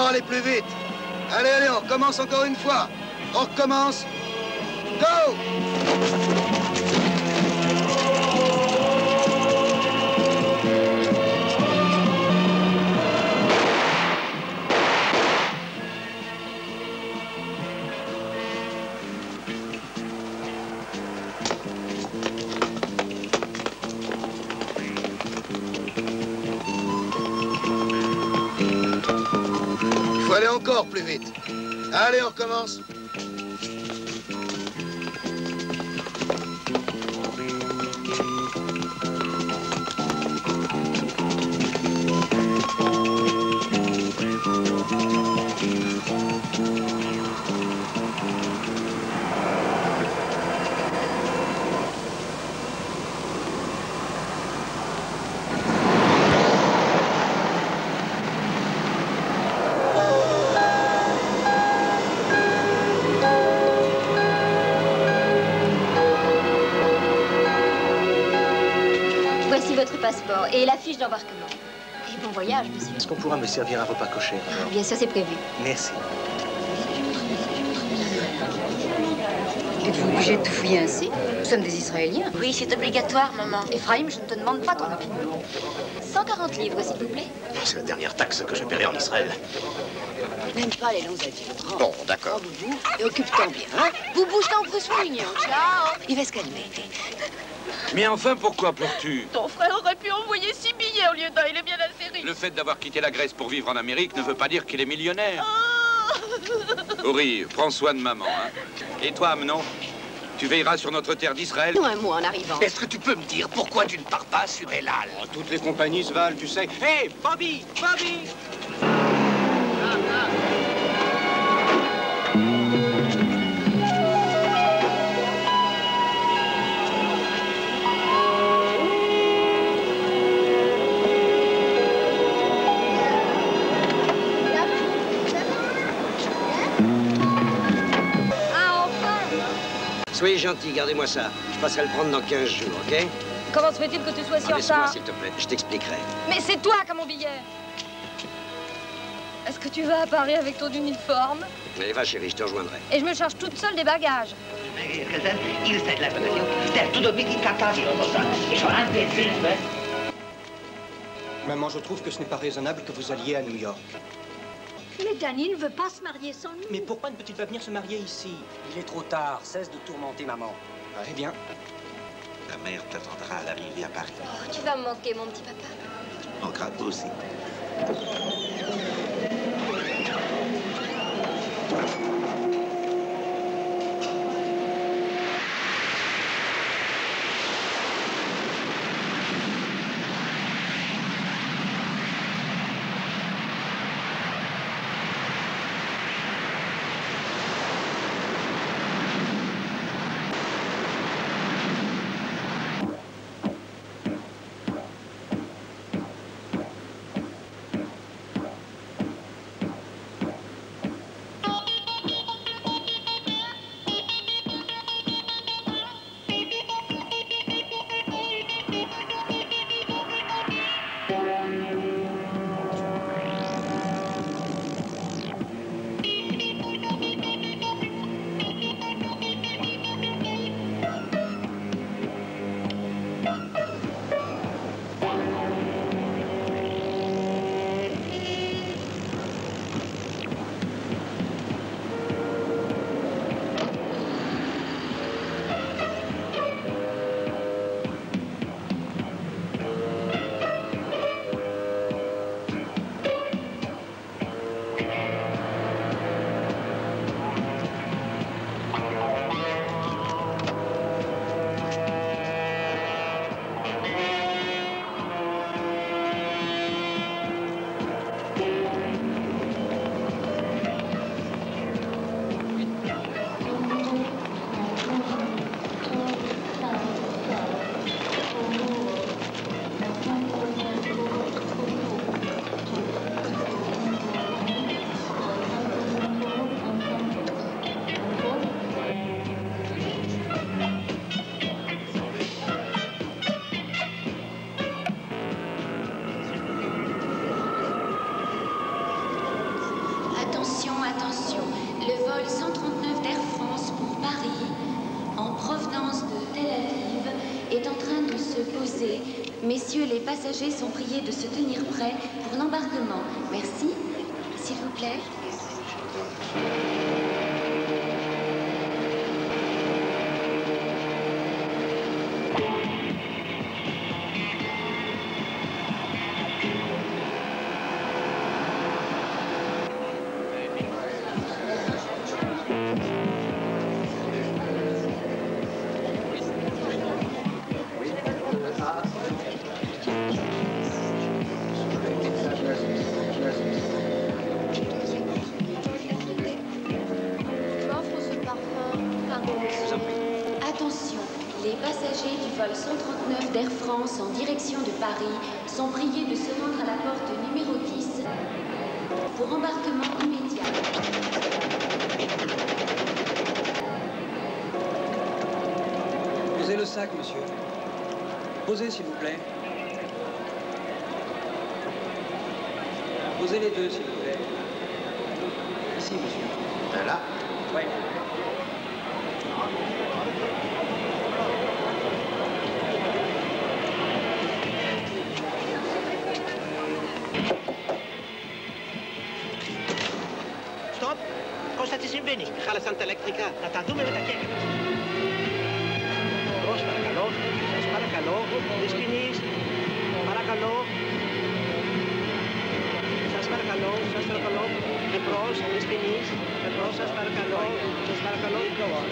encore aller plus vite. Allez, allez, on recommence encore une fois. On recommence. Go! Il faut aller encore plus vite. Allez, on recommence. Passeport et la fiche d'embarquement. Et bon voyage, monsieur. Est-ce qu'on pourra me servir un repas coché? Bien sûr, c'est prévu. Merci. Êtes-vous obligé de tout fouiller ainsi? Nous sommes des Israéliens. Oui, c'est obligatoire, maman. Ephraïm, je ne te demande pas ton opinion. 140 livres, s'il vous plaît. C'est la dernière taxe que je paierai en Israël. N'aime pas les longs adieux. Bon, d'accord. Boubou, et occupe-toi bien, hein? Boubou, je t'en prie, sois mignon. Ciao. Il va se calmer. Mais enfin, pourquoi pleures-tu? Ton frère aurait pu envoyer 6 billets au lieu d'un, il est bien assez riche. Le fait d'avoir quitté la Grèce pour vivre en Amérique ne veut pas dire qu'il est millionnaire. Oh. Ori, prends soin de maman, hein. Et toi, Amnon, tu veilleras sur notre terre d'Israël? Non, un mot en arrivant. Est-ce que tu peux me dire pourquoi tu ne pars pas sur El Al? Oh, toutes les compagnies se valent, tu sais. Hé, Bobby! Bobby! Soyez gentil, gardez-moi ça. Je passerai le prendre dans 15 jours, ok? Comment se fait-il que tu sois si en Laisse-moi, retard? s'il te plaît, je t'expliquerai. Mais c'est toi qui as mon billet. Est-ce que tu vas à Paris avec ton uniforme? Allez, va, chérie, je te rejoindrai. Et je me charge toute seule des bagages. Maman, je trouve que ce n'est pas raisonnable que vous alliez à New York. Mais Danny ne veut pas se marier sans lui. Mais pourquoi ne peut-il pas venir se marier ici? Il est trop tard. Cesse de tourmenter maman. Eh bien. Ta mère t'attendra à l'arrivée à Paris. Oh, tu vas me manquer, mon petit papa. Tu me manqueras toi aussi. posé. Messieurs les passagers sont priés de se tenir prêts pour l'embarquement. Merci. S'il vous plaît. d'Air France en direction de Paris sont priés de se rendre à la porte numéro 10 pour embarquement immédiat. Posez le sac, monsieur. Posez, s'il vous plaît. Posez les deux, s'il vous plaît. Ici, monsieur. Là? Oui. Stop! Constatissimi bene, hala Santa Electrica, tatadume metakiek. Terus parakalo, dispinis, parakalo, sasparakalo, lepros, dispinis, lepros, sasparakalo, go on.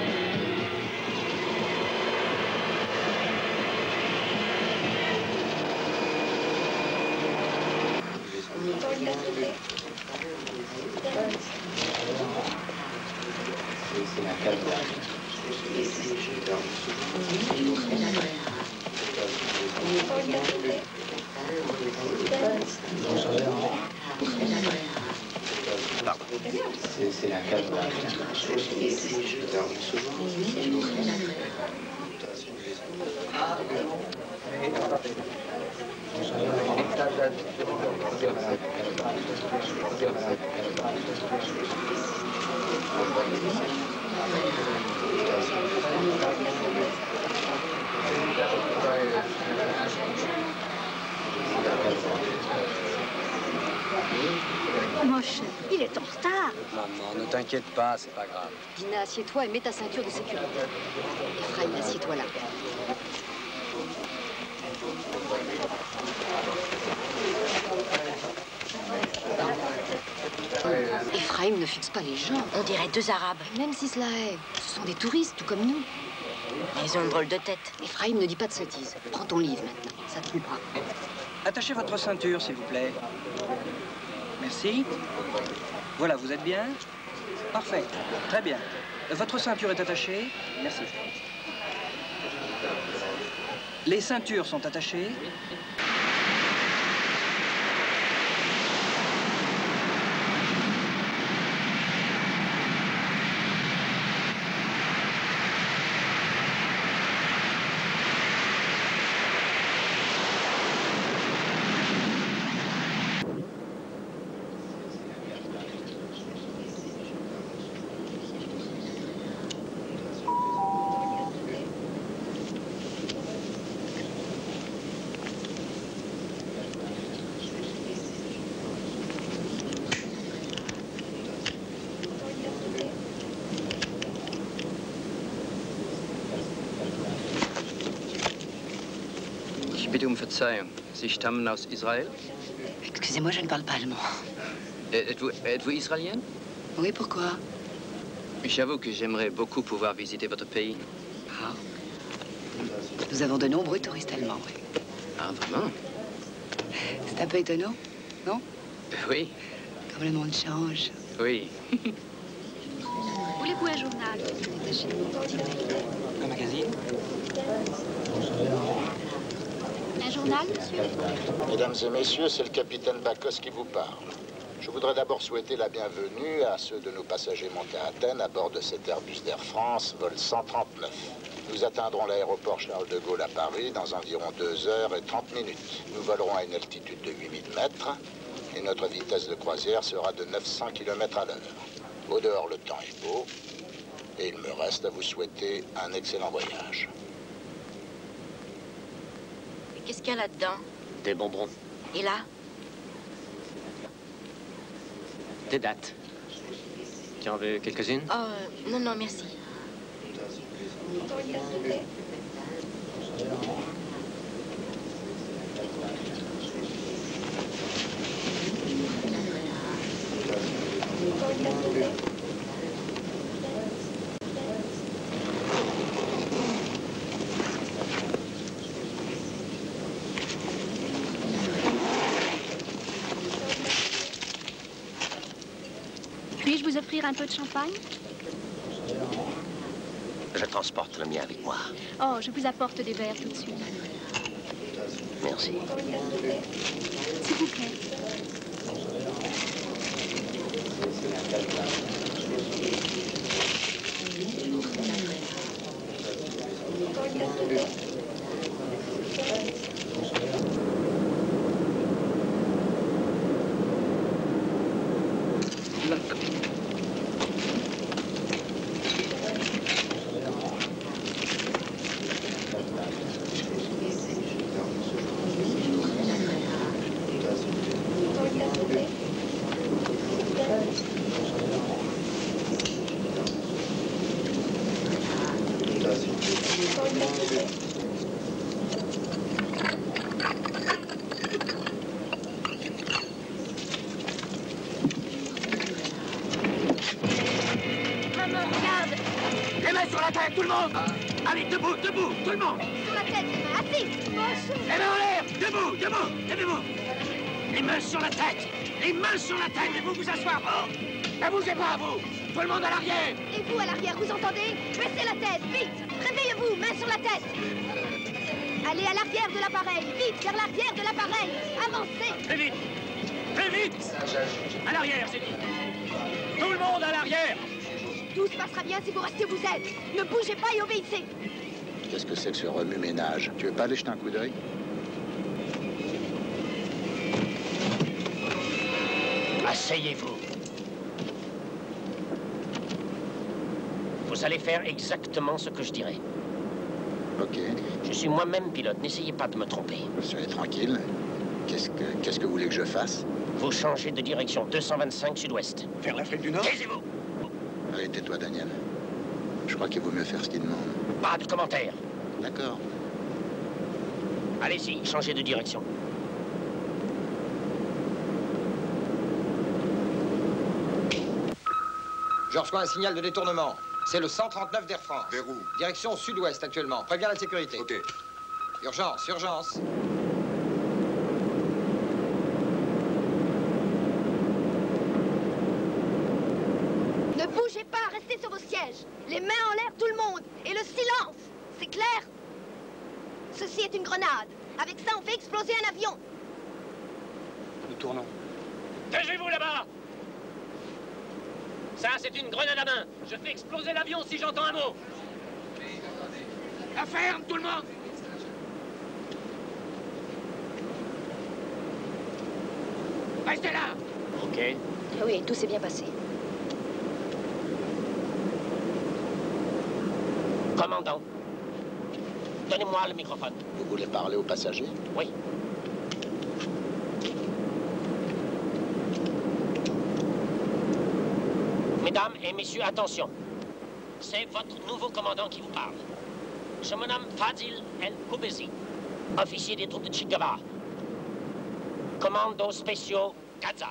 C'est la cave. Moche, il est en retard. Maman, ne t'inquiète pas, c'est pas grave. Dina, assieds-toi et mets ta ceinture de sécurité. Ephraim, assieds-toi là. Ephraim, ne fixe pas les gens. On dirait deux Arabes. Même si cela est, ce sont des touristes, tout comme nous. Ils ont une drôle de tête. Ephraim, ne dis pas de sottises. Prends ton livre maintenant, ça te plaira. Attachez votre ceinture, s'il vous plaît. Merci. Voilà, vous êtes bien? Parfait. Très bien. Votre ceinture est attachée? Merci. Les ceintures sont attachées? Ich bitte um Verzeihung. Sie stammen aus Israël? Excusez-moi, je ne parle pas allemand. Êtes-vous israélienne? Oui, pourquoi? J'avoue que j'aimerais beaucoup pouvoir visiter votre pays. Ah. Nous avons de nombreux touristes allemands, oui. Ah, vraiment? C'est un peu étonnant, non? Oui. Comme le monde change. Oui. Voulez-vous un journal? Un magazine? Un journal, monsieur? Mesdames et messieurs, c'est le capitaine Bacos qui vous parle. Je voudrais d'abord souhaiter la bienvenue à ceux de nos passagers montés à Athènes à bord de cet Airbus d'Air France, vol 139. Nous atteindrons l'aéroport Charles de Gaulle à Paris dans environ 2 heures et 30 minutes. Nous volerons à une altitude de 8000 mètres et notre vitesse de croisière sera de 900 km à l'heure. Au dehors, le temps est beau et il me reste à vous souhaiter un excellent voyage. Qu'est-ce qu'il y a là-dedans? Des bonbons. Et là? Des dates. Tu en veux quelques-unes? Oh, non, non, merci. Puis-je vous offrir un peu de champagne? Je transporte le mien avec moi. Oh, je vous apporte des verres tout de suite. Merci. S'il vous plaît. Maman, regarde! Les mains sur la tête, tout le monde! Allez, debout, debout, tout le monde! Sur la tête, les mains, assis! Les mains en l'air! Debout, debout, levez-vous! Les mains sur la tête! Les mains sur la tête! Et vous vous asseoir, vous! Ne bougez pas, vous! Tout le monde à l'arrière! Et vous, à l'arrière, vous entendez? Baissez la tête, vite! Réveillez-vous, main sur la tête! Allez à l'arrière de l'appareil, vite, vers l'arrière de l'appareil! Avancez! Plus vite! Plus vite! À l'arrière, c'est dit! Tout le monde à l'arrière! Tout se passera bien si vous restez où vous êtes. Ne bougez pas et obéissez. Qu'est-ce que c'est que ce remue-ménage? Tu veux pas aller jeter un coup d'œil? Asseyez-vous. Vous allez faire exactement ce que je dirai. Ok. Je suis moi-même pilote, n'essayez pas de me tromper. Soyez tranquille. Qu'est-ce que vous voulez que je fasse? Vous changez de direction, 225 sud-ouest. Vers l'Afrique du Nord? Taisez-vous! Arrêtez-toi, Daniel. Je crois qu'il vaut mieux faire ce qu'il demande. Pas de commentaires. D'accord. Allez-y, changez de direction. Je reçois un signal de détournement. C'est le 139 d'Air France. Vers où? Direction sud-ouest actuellement. Préviens la sécurité. Ok. Urgence, urgence. Ne bougez pas, restez sur vos sièges. Les mains en l'air, tout le monde. Et le silence. C'est clair? Ceci est une grenade. Avec ça, on fait exploser un avion. Nous tournons. Taisez-vous là-bas! Ça, c'est une grenade à main. Je fais exploser l'avion si j'entends un mot. La ferme, tout le monde! Restez là! Ok. Oui, tout s'est bien passé. Commandant, donnez-moi le microphone. Vous voulez parler aux passagers? Oui. Mesdames et messieurs, attention. C'est votre nouveau commandant qui vous parle. Je me nomme Fadil El Koubezi, officier des troupes de Che Guevara. Commandos spéciaux Gaza.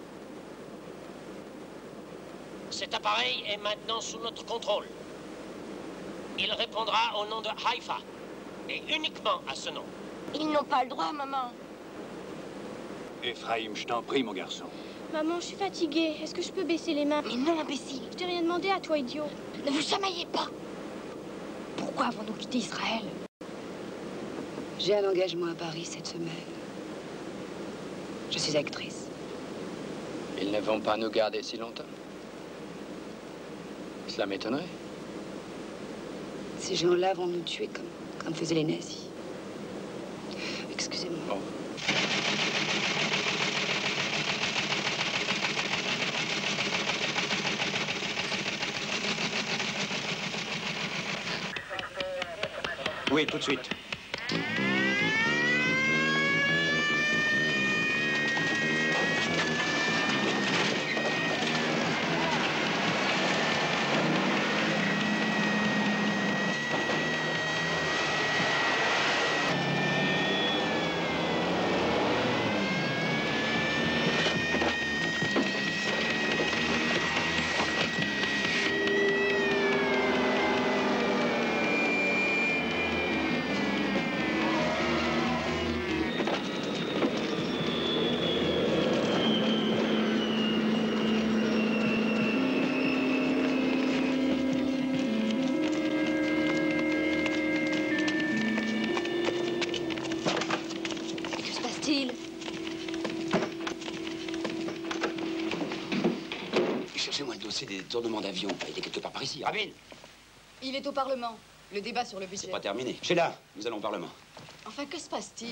Cet appareil est maintenant sous notre contrôle. Il répondra au nom de Haïfa, et uniquement à ce nom. Ils n'ont pas le droit, maman. Ephraim, je t'en prie, mon garçon. Maman, je suis fatiguée. Est-ce que je peux baisser les mains? Mais non, imbécile. Je t'ai rien demandé à toi, idiot. Ne vous chamaillez pas. Pourquoi avons-nous quitté Israël? J'ai un engagement à Paris cette semaine. Je suis actrice. Ils ne vont pas nous garder si longtemps. Cela m'étonnerait. Ces gens-là vont nous tuer comme faisaient les nazis. Excusez-moi. Bon. Oui, tout de suite. passe-t-il? Cherchez-moi le dossier des détournements d'avion. Il est quelque part par ici. Rabin! Il est au Parlement. Le débat sur le budget. C'est pas terminé. Sheila, nous allons au Parlement. Enfin, que se passe-t-il?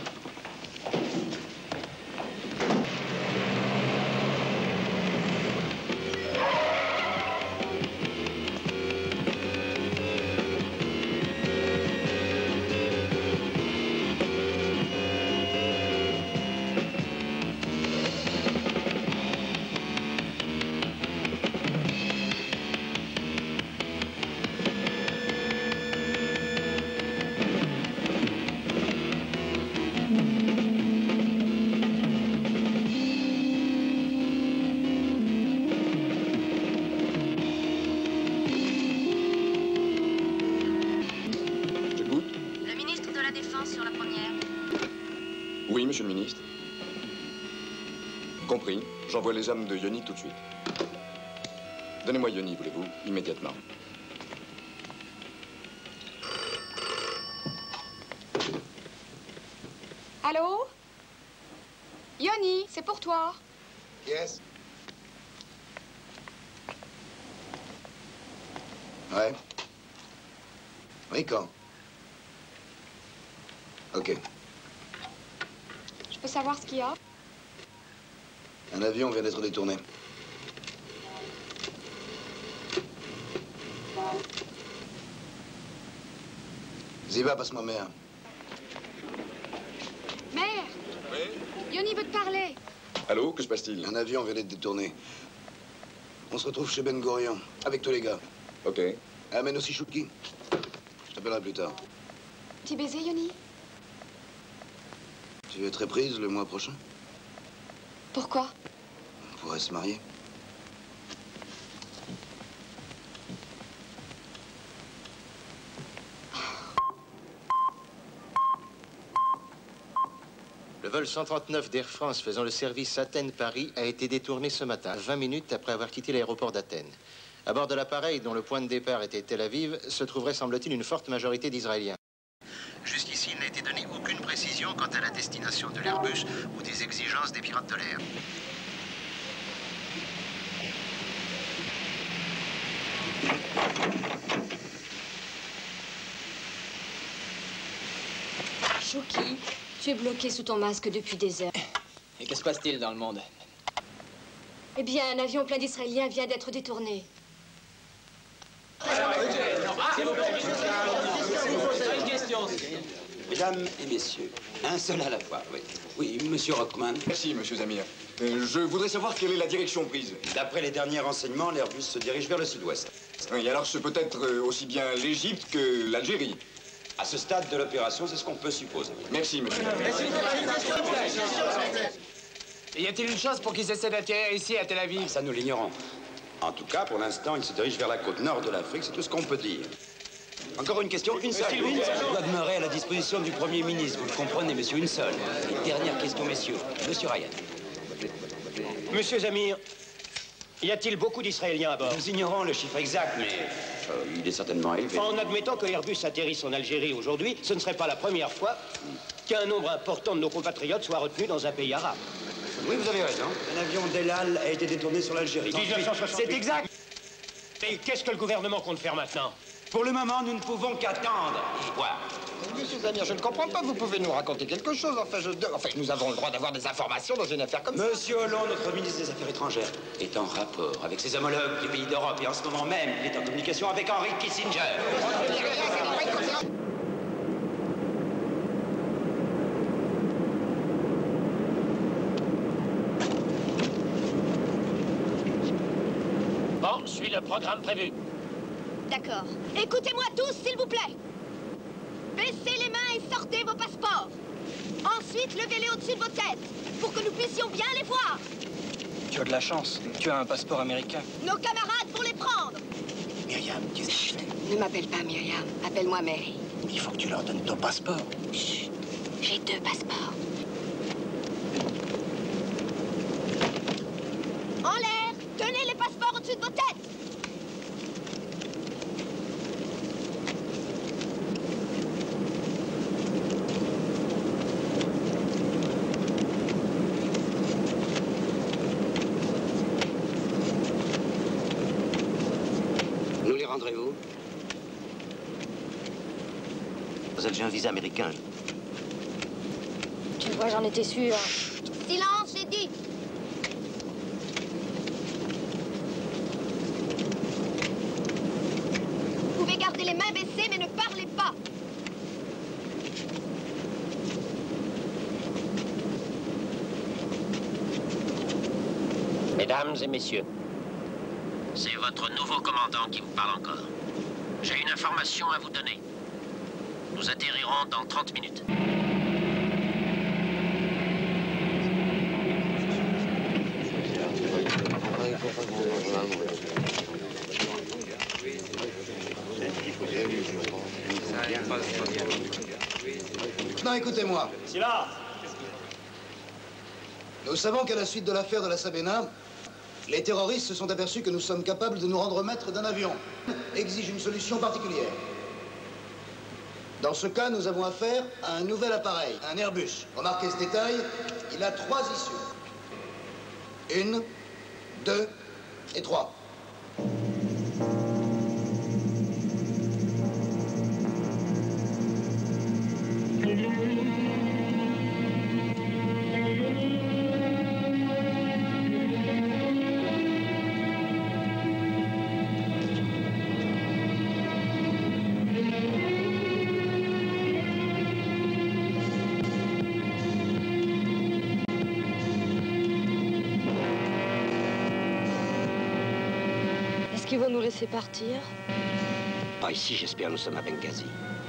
Oui, monsieur le ministre. Compris. J'envoie les hommes de Yoni tout de suite. Donnez-moi Yoni, voulez-vous, immédiatement. Allô? Yoni, c'est pour toi. Yes. Ouais. Oui, quand? Ok. Je peux savoir ce qu'il y a? Un avion vient d'être détourné. Ziba, passe-moi mère. Mère! Oui? Yoni veut te parler. Allô, que se passe-t-il? Un avion vient d'être détourné. On se retrouve chez Ben Gurion, avec tous les gars. Ok. Amène aussi Chouki. Je t'appellerai plus tard. Petit baiser, Yoni? Tu es très prise le mois prochain? Pourquoi? On pourrait se marier. Le vol 139 d'Air France faisant le service Athènes-Paris a été détourné ce matin, 20 minutes après avoir quitté l'aéroport d'Athènes. À bord de l'appareil, dont le point de départ était Tel Aviv, se trouverait, semble-t-il, une forte majorité d'Israéliens. Jusqu'ici, il n'a été donné aucune précision quant à la destination de l'Airbus ou des exigences des pirates de l'air. Chouki, tu es bloqué sous ton masque depuis des heures. Et que se passe-t-il dans le monde? Eh bien, un avion plein d'Israéliens vient d'être détourné. Mesdames et messieurs, un seul à la fois, oui. Oui, monsieur Rockman. Merci, monsieur Zamir. Je voudrais savoir quelle est la direction prise. D'après les derniers renseignements, l'Airbus se dirige vers le sud-ouest. Oui, alors c'est peut-être aussi bien l'Égypte que l'Algérie. À ce stade de l'opération, c'est ce qu'on peut supposer. Merci, monsieur. Y a-t-il une chance pour qu'ils essaient d'atterrir ici, à Tel Aviv? Ça, nous l'ignorons. En tout cas, pour l'instant, il se dirige vers la côte nord de l'Afrique, c'est tout ce qu'on peut dire. Encore une question, une seule. Je dois demeurer à la disposition du Premier ministre, vous le comprenez, monsieur, une seule. Et dernière question, messieurs. Monsieur Ryan. Monsieur Zamir, y a-t-il beaucoup d'Israéliens à bord? Nous ignorons le chiffre exact, mais il est certainement élevé. En admettant que Airbus atterrisse en Algérie aujourd'hui, ce ne serait pas la première fois qu'un nombre important de nos compatriotes soit retenu dans un pays arabe. Oui, vous avez raison. Un avion d'El Al a été détourné sur l'Algérie. 1968. C'est exact. Et qu'est-ce que le gouvernement compte faire maintenant? Pour le moment, nous ne pouvons qu'attendre et voir. Monsieur Zamir, je ne comprends pas. Vous pouvez nous raconter quelque chose. Enfin, nous avons le droit d'avoir des informations dans une affaire comme ça. Monsieur Hollande, notre ministre des Affaires étrangères, est en rapport avec ses homologues des pays d'Europe. Et en ce moment même, il est en communication avec Henry Kissinger. Bon, suis le programme prévu. D'accord. Écoutez-moi tous, s'il vous plaît. Baissez les mains et sortez vos passeports. Ensuite, levez-les au-dessus de vos têtes pour que nous puissions bien les voir. Tu as de la chance. Tu as un passeport américain. Nos camarades vont les prendre. Myriam, tu... Chut, ne m'appelle pas Myriam. Appelle-moi Mary. Il faut que tu leur donnes ton passeport. Chut, j'ai 2 passeports. En l'air, tenez les passeports au-dessus de vos têtes. prendrez-vous? J'ai un visa américain. Tu vois, j'en étais sûre. Silence, j'ai dit. Vous pouvez garder les mains baissées, mais ne parlez pas. Mesdames et messieurs, c'est votre nouveau commandant qui vous parle encore. J'ai une information à vous donner. Nous atterrirons dans 30 minutes. Non, écoutez-moi. Silence! Nous savons qu'à la suite de l'affaire de la Sabena, les terroristes se sont aperçus que nous sommes capables de nous rendre maîtres d'un avion. Exige une solution particulière. Dans ce cas, nous avons affaire à un nouvel appareil, un Airbus. Remarquez ce détail, il a 3 issues. 1, 2 et 3. Est-ce qu'ils vont nous laisser partir? Pas ici, j'espère. Nous sommes à Benghazi.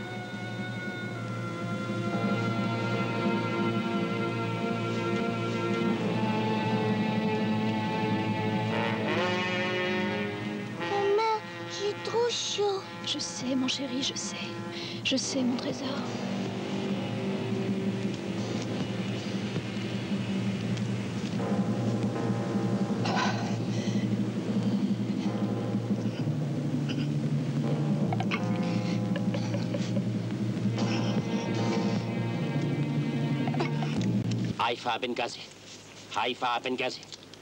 Maman, j'ai trop chaud. Je sais, mon chéri, je sais. Je sais, mon trésor. Haïfa à Benghazi. Haïfa à Benghazi.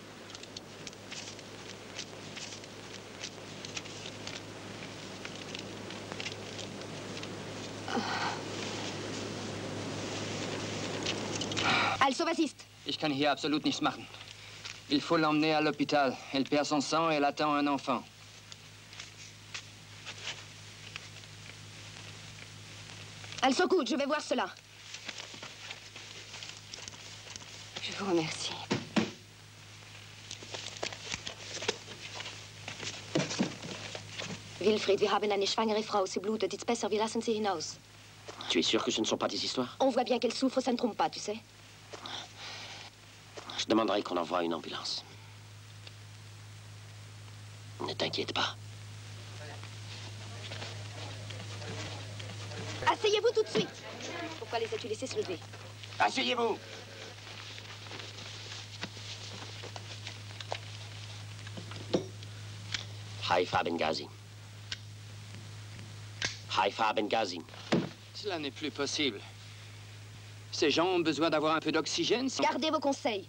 Also, was ist? Ich kann hier absolut nichts machen. Il faut l'emmener à l'hôpital. Elle perd son sang et elle attend un enfant. Also gut, je vais voir cela. Je vous remercie. Wilfried, wir haben eine schwangere Frau. Sie blutet. Ist besser, wir lassen sie hinaus. Tu es sûr que ce ne sont pas des histoires? On voit bien qu'elle souffre, ça ne trompe pas, tu sais. Je demanderai qu'on envoie une ambulance. Ne t'inquiète pas. Asseyez-vous tout de suite. Pourquoi les as-tu laissés se lever? Asseyez-vous. Haïfa Benghazi. Haïfa Benghazi. Cela n'est plus possible. Ces gens ont besoin d'avoir un peu d'oxygène. Gardez vos conseils.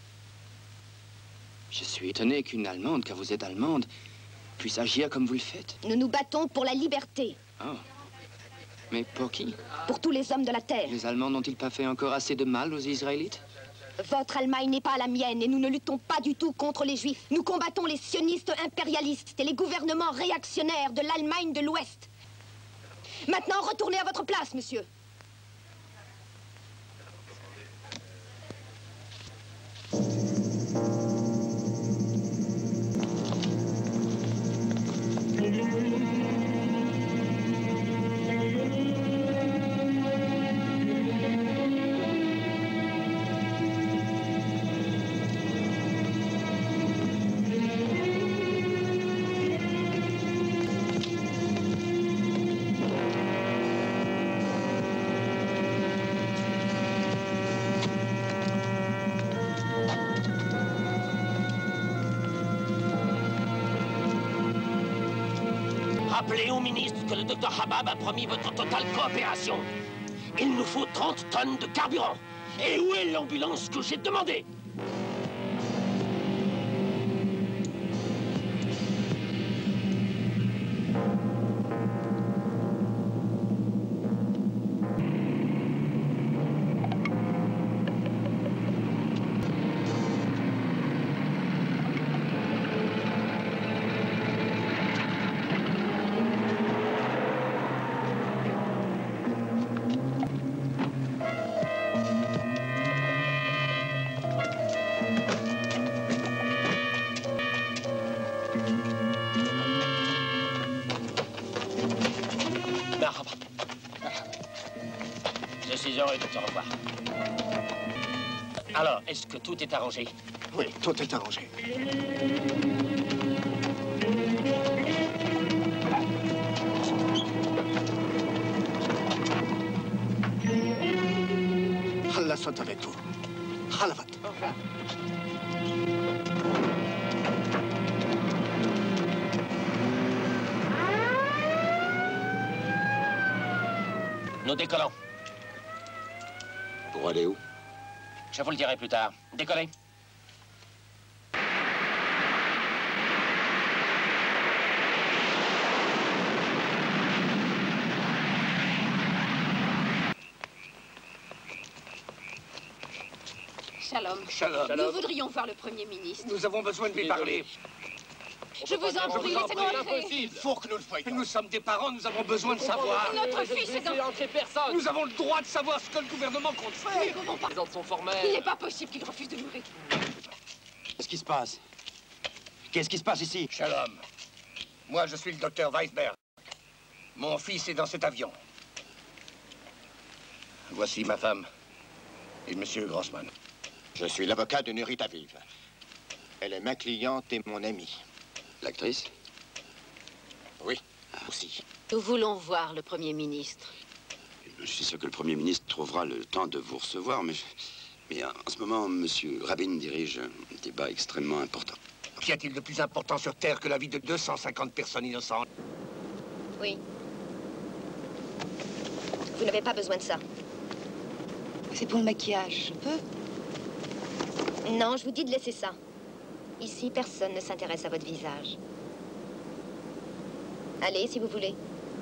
Je suis étonné qu'une Allemande, car vous êtes Allemande, puisse agir comme vous le faites. Nous nous battons pour la liberté. Oh. Mais pour qui? Pour tous les hommes de la Terre. Les Allemands n'ont-ils pas fait encore assez de mal aux Israélites? Votre Allemagne n'est pas la mienne et nous ne luttons pas du tout contre les Juifs. Nous combattons les sionistes impérialistes et les gouvernements réactionnaires de l'Allemagne de l'Ouest. Maintenant, retournez à votre place, monsieur. Rappelez au ministre que le docteur Habab a promis votre totale coopération. Il nous faut 30 tonnes de carburant. Et où est l'ambulance que j'ai demandée? suis heureux de te revoir. Alors, est-ce que tout est arrangé? Oui, tout est arrangé. Allah soit avec vous. Halavat. Au revoir. Nous décollons. Pour aller où? Je vous le dirai plus tard. Décollez. Shalom. Shalom. Nous voudrions voir le Premier ministre. Nous avons besoin de lui parler. Je vous en prie, laissez-nous entrer. Il faut que nous le voyions. Nous sommes des parents, nous avons besoin de savoir. Notre fils est dans... personne. Nous avons le droit de savoir ce que le gouvernement compte faire. Nous ne pouvons pas. Les ordres sont formels. Il n'est pas possible qu'il refuse de nous répondre. Qu'est-ce qui se passe? Qu'est-ce qui se passe ici? Shalom. Moi, je suis le docteur Weisberg. Mon fils est dans cet avion. Voici ma femme et monsieur Grossman. Je suis l'avocat de Nurit Aviv. Elle est ma cliente et mon amie. L'actrice? Oui, aussi. Nous voulons voir le Premier ministre. Je suis sûr que le Premier ministre trouvera le temps de vous recevoir, mais en ce moment, monsieur Rabin dirige un débat extrêmement important. Qu'y a-t-il de plus important sur Terre que la vie de 250 personnes innocentes? Oui. Vous n'avez pas besoin de ça. C'est pour le maquillage, je peux? Non, je vous dis de laisser ça. Ici, personne ne s'intéresse à votre visage. Allez, si vous voulez.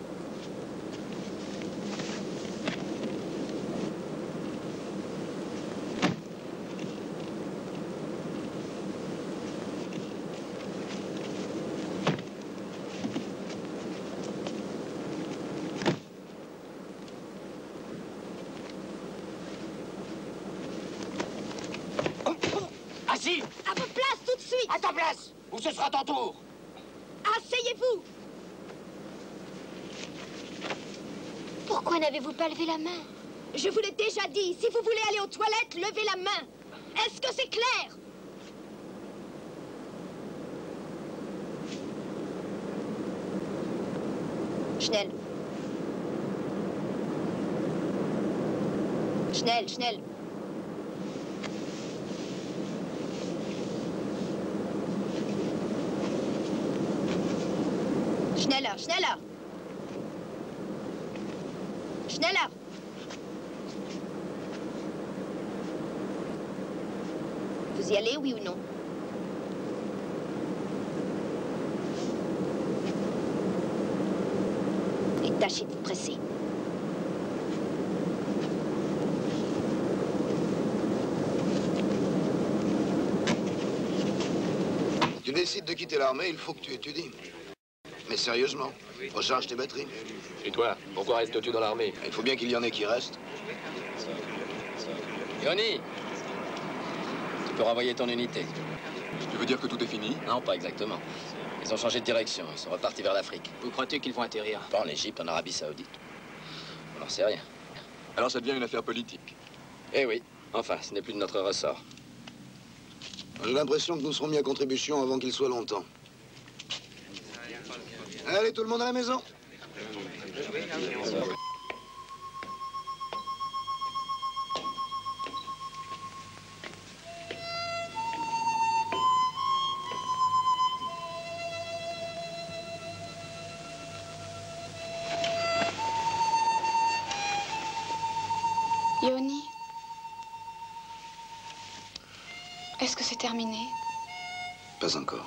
Assis! À votre place, tout de suite! À ta place! Ou ce sera ton tour! Asseyez-vous! Pourquoi n'avez-vous pas levé la main? Je vous l'ai déjà dit, si vous voulez aller aux toilettes, levez la main. Est-ce que c'est clair? Schnell. Schnell, schnell. Schneller, schneller. Schneller. Vous y allez, oui ou non? Et tâchez de vous presser. Tu décides de quitter l'armée, il faut que tu étudies. Mais sérieusement, recharge tes batteries. Et toi, pourquoi restes-tu dans l'armée? Il faut bien qu'il y en ait qui restent. Yoni, tu peux renvoyer ton unité. Tu veux dire que tout est fini? Non, pas exactement. Ils ont changé de direction, ils sont repartis vers l'Afrique. Où crois-tu qu'ils vont atterrir? Pas en Égypte, en Arabie Saoudite. On n'en sait rien. Alors ça devient une affaire politique. Eh oui, enfin, ce n'est plus de notre ressort. J'ai l'impression que nous serons mis à contribution avant qu'il soit longtemps. Allez, tout le monde à la maison. Yoni, est-ce que c'est terminé? Pas encore.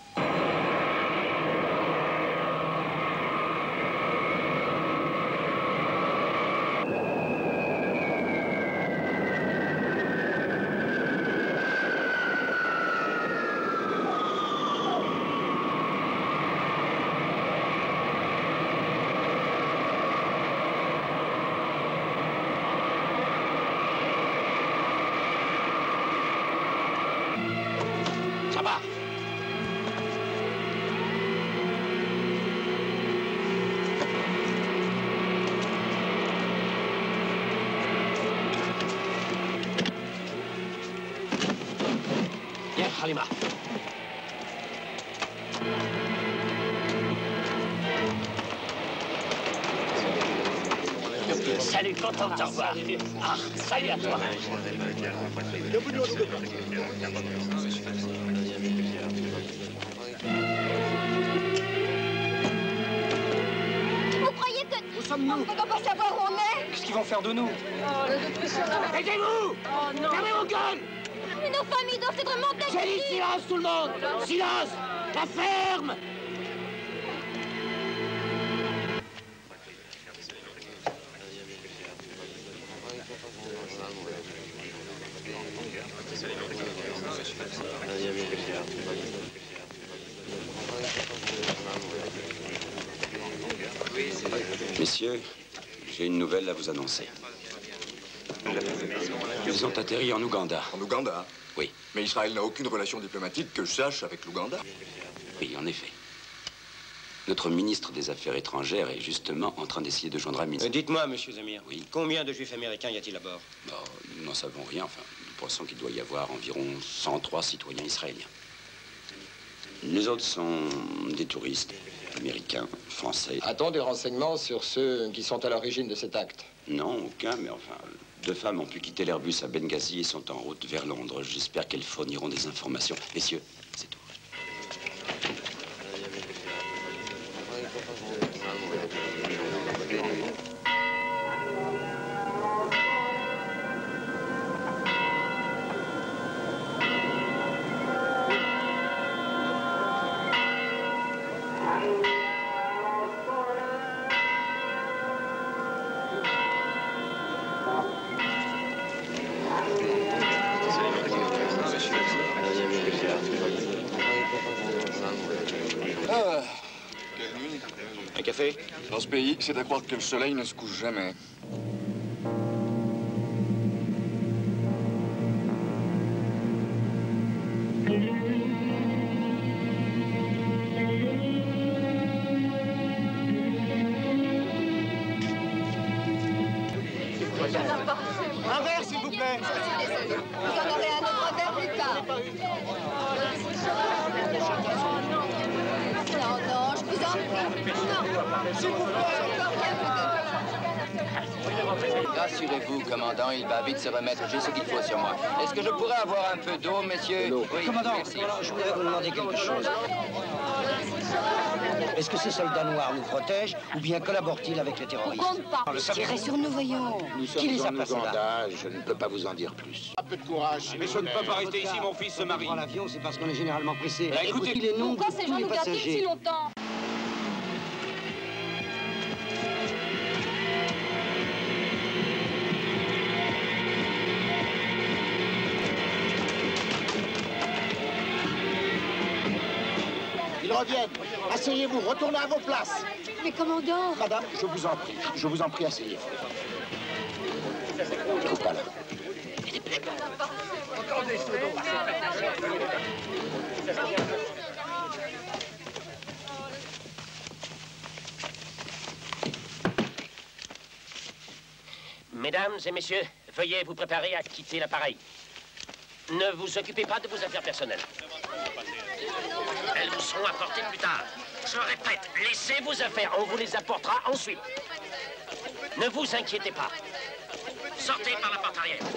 Ça va. Halima. Salut, content de te revoir. Ah, salut à toi. Vous croyez que... Où sommes-nous? On ne peut pas savoir où on est? Qu'est-ce qu'ils vont faire de nous? Aidez-vous! Oh non! Fermez vos gueules! Mais nos familles doivent être mortes d'accueil. J'ai dit silence, tout le monde! Silence! La ferme! Messieurs, j'ai une nouvelle à vous annoncer. Ils ont atterri en Ouganda. En Ouganda? Oui. Mais Israël n'a aucune relation diplomatique que je sache avec l'Ouganda. Oui, en effet. Notre ministre des Affaires étrangères est justement en train d'essayer de joindre Amin. Dites-moi, monsieur Zamir. Oui. Combien de juifs américains y a-t-il à bord? Nous n'en savons rien. Enfin, nous pensons qu'il doit y avoir environ 103 citoyens israéliens. Les autres sont des touristes américains, français. A-t-on des renseignements sur ceux qui sont à l'origine de cet acte? Non, aucun, mais enfin, 2 femmes ont pu quitter l'Airbus à Benghazi et sont en route vers Londres. J'espère qu'elles fourniront des informations. Messieurs, c'est tout. Un café? Dans ce pays, c'est à croire que le soleil ne se couche jamais. Un verre, s'il vous plaît. Vous en aurez un autre verre plus tard. Non, non, je vous en prie. Non, s'il vous plaît. Rassurez-vous, commandant, il va vite se remettre. J'ai ce qu'il faut sur moi. Est-ce que je pourrais avoir un peu d'eau, messieurs? Oui, commandant, je voudrais vous demander quelque chose. Est-ce que ces soldats noirs nous protègent ou bien collaborent-ils avec les terroristes? On compte pas. Tirez sur nous, voyons. Nous Qui les a sommes en placés là? Ouganda, je ne peux pas vous en dire plus. Un peu de courage. Mais je ne peux pas rester ici, mon fils se marie. Prendre l'avion, c'est parce qu'on est généralement pressé. Bah, écoutez, Écoutez les noms de Pourquoi ces tous gens les nous gardent passagers. si longtemps? Ils reviennent. Asseyez-vous, retournez à vos places. Mais commandant... Madame, je vous en prie, asseyez-vous. Je trouve pas là. Mesdames et messieurs, veuillez vous préparer à quitter l'appareil. Ne vous occupez pas de vos affaires personnelles. Elles vous seront apportées plus tard. Je répète, laissez vos affaires, on vous les apportera ensuite. Ne vous inquiétez pas. Sortez par la porte arrière.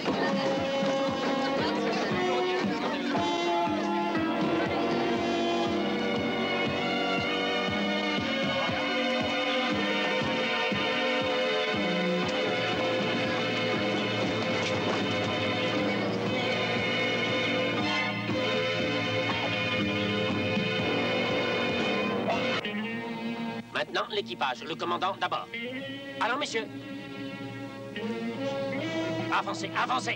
Maintenant, l'équipage. Le commandant d'abord. Allons, messieurs. Avancez, avancez.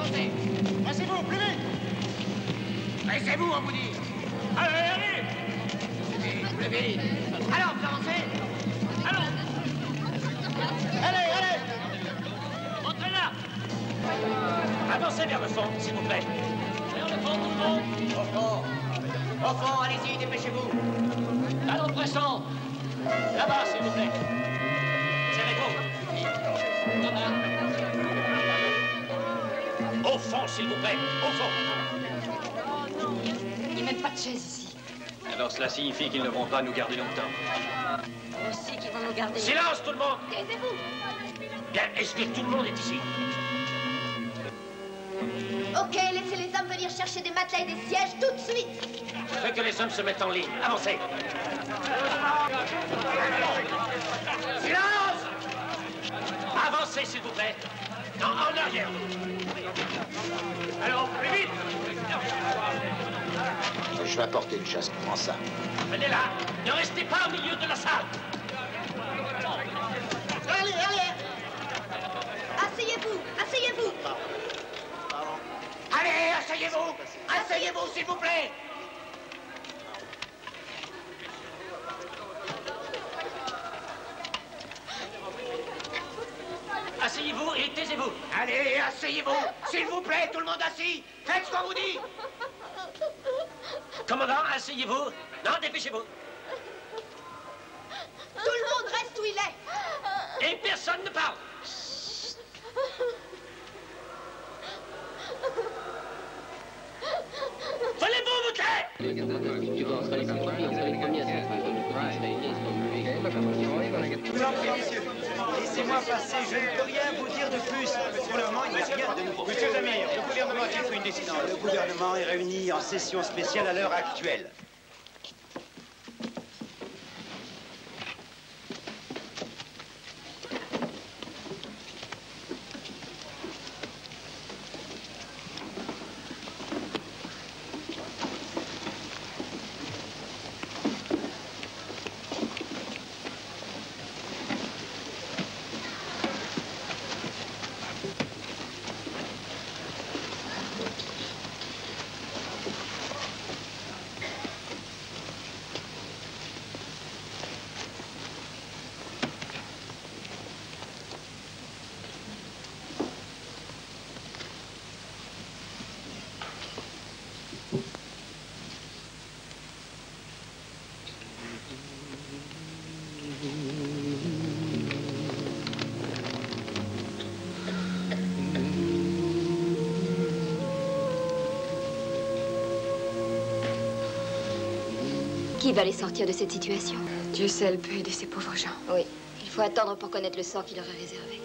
avancez. Laissez-vous, plus vite. Laissez-vous, on vous dit. Allez, allez. Plus vite. Alors, vous avancez. Allons. Allez, allez. Entrez là. Avancez vers le fond, s'il vous plaît. Vers le fond, tout le monde. Au fond. Au fond, allez-y, dépêchez-vous. Allons, pressons. Là-bas, s'il vous plaît. Serrez-vous. Là-bas. Au fond, s'il vous plaît. Au fond. Il n'y a même pas de chaise ici. Alors cela signifie qu'ils ne vont pas nous garder longtemps. Aussi qu'ils vont nous garder. Silence, tout le monde. Taisez-vous. Bien, est-ce que tout le monde est ici? Ok, laissez les hommes venir chercher des matelas et des sièges tout de suite. Je veux que les hommes se mettent en ligne. Avancez. Silence! Avancez, s'il vous plaît. Non, en arrière. Alors, plus vite. Je vais apporter une chaise. Comment ça? Venez là. Ne restez pas au milieu de la salle. Allez, allez. Asseyez-vous, asseyez-vous. Allez, asseyez-vous. Asseyez-vous, s'il vous plaît. Asseyez-vous et taisez-vous. Allez, asseyez-vous. S'il vous plaît, tout le monde assis. Faites ce qu'on vous dit. Commandant, asseyez-vous. Non, dépêchez-vous. Tout le monde reste où il est. Et personne ne parle. Voulez-vous vous taire? vous en prie, messieurs. Laissez-moi passer, je ne peux rien vous dire de plus. Pour le moment, il n'y a rien de nouveau. Monsieur Zamir, le gouvernement a-t-il pris une décision? Le gouvernement est réuni en session spéciale à l'heure actuelle. Qui va les sortir de cette situation? Dieu seul peut aider ces pauvres gens. Oui, il faut attendre pour connaître le sort qui leur est réservé.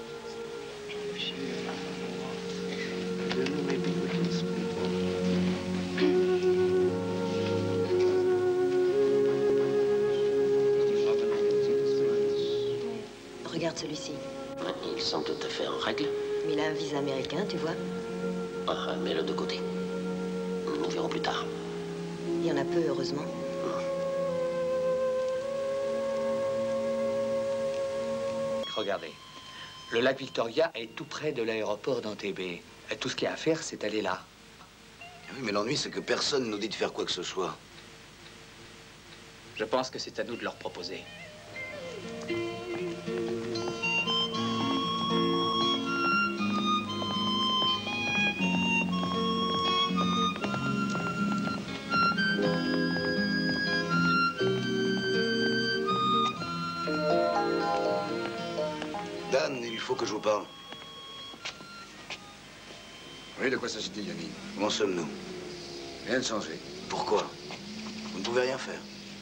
Regarde celui-ci. Ils sont tout à fait en règle. Mais il a un visa américain, tu vois. Ah, mets-le de côté. Nous verrons plus tard. Il y en a peu, heureusement. Regardez, le lac Victoria est tout près de l'aéroport d'Entebbe. Et tout ce qu'il y a à faire, c'est aller là. Oui, mais l'ennui, c'est que personne nous dit de faire quoi que ce soit. Je pense que c'est à nous de leur proposer. Dan, il faut que je vous parle. Oui, de quoi s'agit-il, Yannick? Où en sommes-nous? Rien de changé. Pourquoi? Vous ne pouvez rien faire.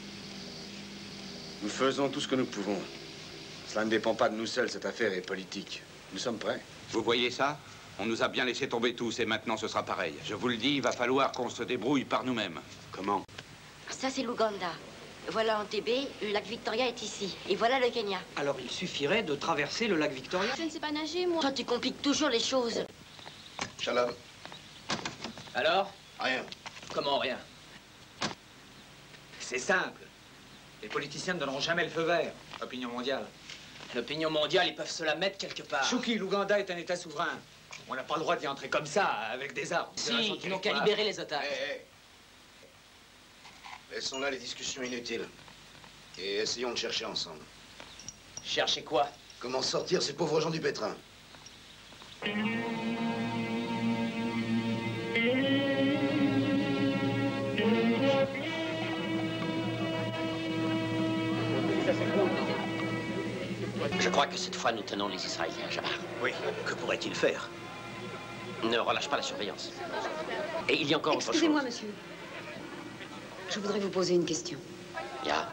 Nous faisons tout ce que nous pouvons. Cela ne dépend pas de nous seuls, cette affaire est politique. Nous sommes prêts. Vous voyez ça? On nous a bien laissé tomber tous et maintenant ce sera pareil. Je vous le dis, il va falloir qu'on se débrouille par nous-mêmes. Comment? Ça, c'est l'Ouganda. Voilà Entebbe, le lac Victoria est ici. Et voilà le Kenya. Alors il suffirait de traverser le lac Victoria. Je ne sais pas nager, moi. Toi, tu compliques toujours les choses. Shalom. Alors? Rien. Comment rien? C'est simple. Les politiciens ne donneront jamais le feu vert. L'opinion mondiale. L'opinion mondiale, ils peuvent se la mettre quelque part. Chouki, l'Ouganda est un État souverain. On n'a pas le droit d'y entrer comme ça, avec des armes. Si, ils n'ont qu'à libérer les otages. Laissons là les discussions inutiles. Et essayons de chercher ensemble. Chercher quoi? Comment sortir ces pauvres gens du pétrin. Je crois que cette fois, nous tenons les Israéliens, Jabbar. Oui, que pourrait-il faire? Ne relâche pas la surveillance. Et il y a encore autre chose. Excusez-moi, monsieur. Je voudrais vous poser une question. Ya.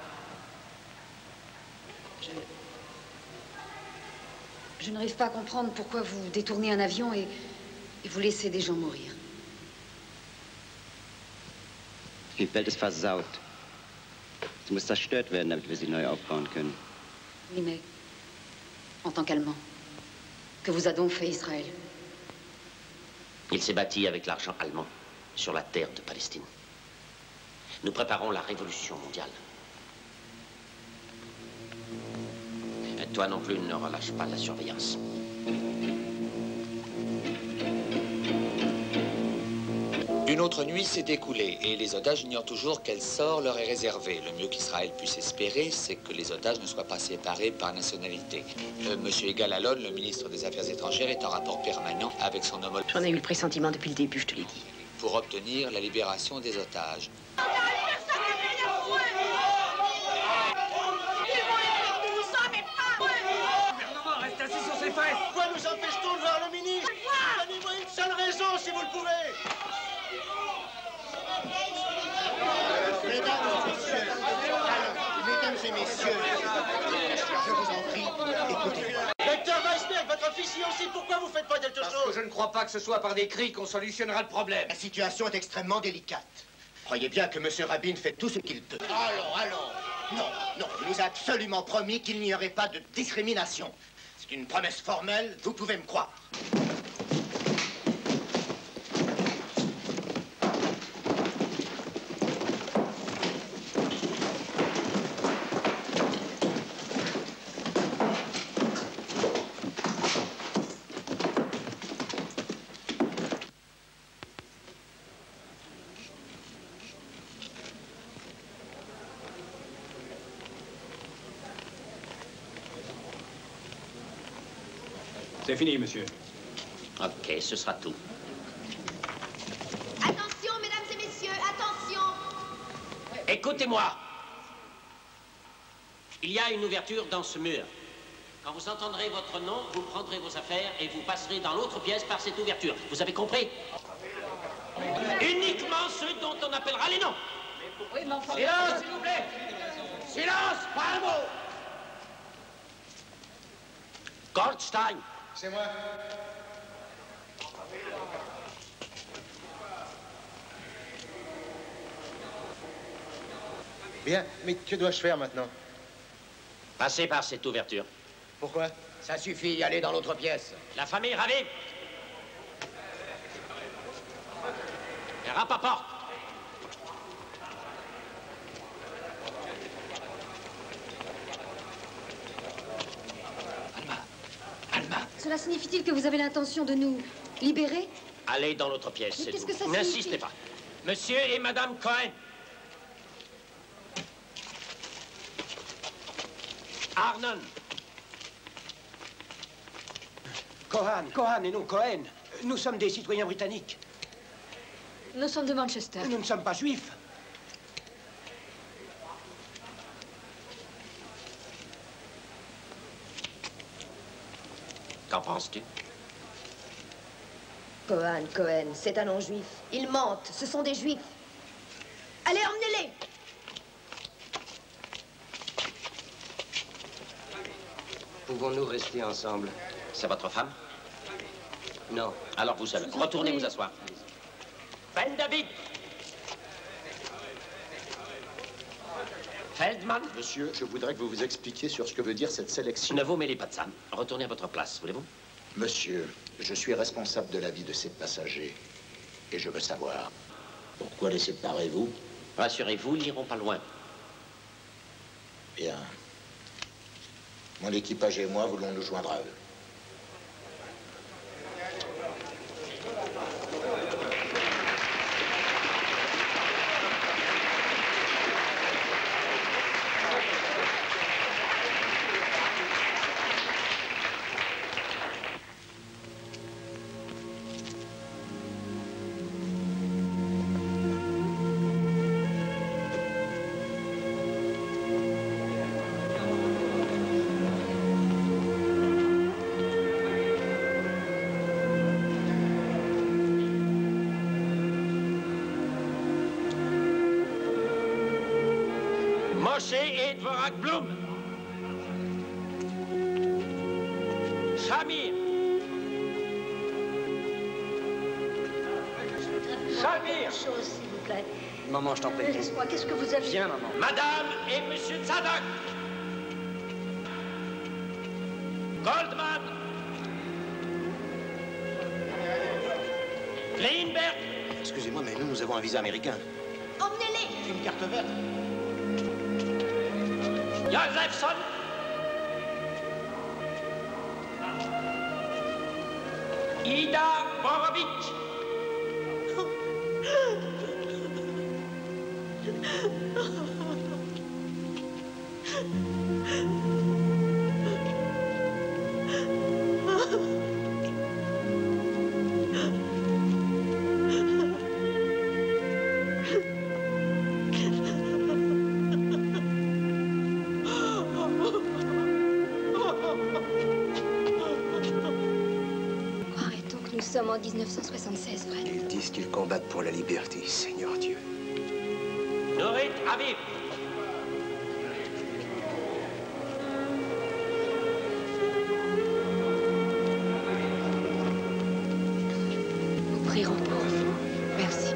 Je n'arrive pas à comprendre pourquoi vous détournez un avion et vous laissez des gens mourir. Die Welt ist versaut. Sie muss zerstört werden, damit wir sie neu aufbauen können. Oui, mais en tant qu'Allemand, que vous a donc fait Israël? Il s'est bâti avec l'argent allemand sur la terre de Palestine. Nous préparons la révolution mondiale. Et toi non plus, ne relâche pas la surveillance. Une autre nuit s'est écoulée et les otages ignorent toujours quel sort leur est réservé. Le mieux qu'Israël puisse espérer, c'est que les otages ne soient pas séparés par nationalité. Monsieur Egal Alon, le ministre des Affaires étrangères, est en rapport permanent avec son homologue. J'en ai eu le pressentiment depuis le début, je te l'ai dit. Pour obtenir la libération des otages. Reste assis sur ses fesses. Pourquoi nous empêche-t-on de voir le ministre? Donnez-moi une seule raison, si vous le pouvez. Mesdames et messieurs, je vous en prie, écoutez. Docteur Weisberg, votre officier aussi, pourquoi vous faites pas quelque chose? Parce que je ne crois pas que ce soit par des cris qu'on solutionnera le problème. La situation est extrêmement délicate. Croyez bien que M. Rabin fait tout ce qu'il peut. Allons. Non, il nous a absolument promis qu'il n'y aurait pas de discrimination. C'est une promesse formelle, vous pouvez me croire. C'est fini, monsieur. Ok, ce sera tout. Attention, mesdames et messieurs, attention! Écoutez-moi. Il y a une ouverture dans ce mur. Quand vous entendrez votre nom, vous prendrez vos affaires et vous passerez dans l'autre pièce par cette ouverture. Vous avez compris? Uniquement ceux dont on appellera les noms. Oui, mais enfin... Silence, s'il vous plaît. Silence, pas un mot. Goldstein. C'est moi. Bien, mais que dois-je faire maintenant? Passez par cette ouverture. Pourquoi? Ça suffit, allez dans l'autre pièce. La famille Raviv. Et Rapaport. Cela signifie-t-il que vous avez l'intention de nous libérer? Allez dans l'autre pièce, Mais c'est qu'est-ce tout. que ça N'insistez signifie? pas. Monsieur et Madame Cohen. Arnon. Cohen et non Cohen. Nous sommes des citoyens britanniques. Nous sommes de Manchester. Nous ne sommes pas juifs. Qu'en penses-tu? Cohen, c'est un non-juif. Ils mentent, ce sont des juifs. Allez, emmenez-les! Pouvons-nous rester ensemble? C'est votre femme? Non. Alors vous seul. Retournez vous asseoir. Ben David. Feldman. Monsieur, je voudrais que vous vous expliquiez sur ce que veut dire cette sélection. Ne vous mêlez pas de ça. Retournez à votre place, voulez-vous? Monsieur, je suis responsable de la vie de ces passagers. Et je veux savoir... Pourquoi les séparez-vous? Rassurez-vous, ils n'iront pas loin. Bien. Mon équipage et moi voulons nous joindre à eux. Brochet et Dvorak Blum. Shamir. Shamir. Chose, s'il vous plaît. Maman, je t'en prie. Laisse-moi, qu'est-ce que vous avez... Viens, maman. Madame et Monsieur Tzadok. Goldman. Leinberg. Excusez-moi, mais nous avons un visa américain. Emmenez-les. Une carte verte. Josephson. Ida Borovic. Croirait-on que nous sommes en 1976, Fred? Ils disent qu'ils combattent pour la liberté, Seigneur Dieu. Norit Aviv. Nous prierons pour vous. Merci.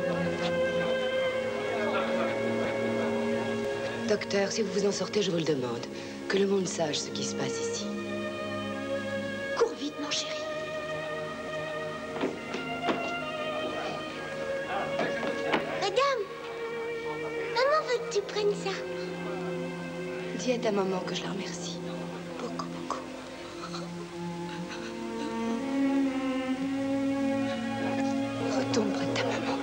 Docteur, si vous vous en sortez, je vous le demande. Que le monde sache ce qui se passe ici. Cours vite, mon chéri. Madame, maman veut que tu prennes ça. Dis à ta maman que je la remercie. Beaucoup, beaucoup. Retourne près de ta maman.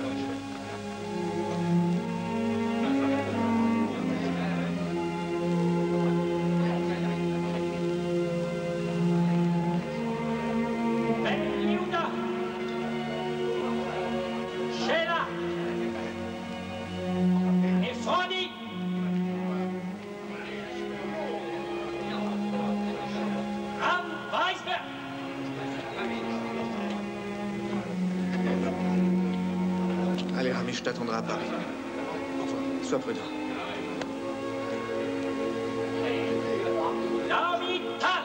Ben Yehuda. Sheila. Et Franny. Ram Weisberg. Allez, Rami, je t'attendrai à Paris. Au revoir. Sois prudent. Naomi Tal.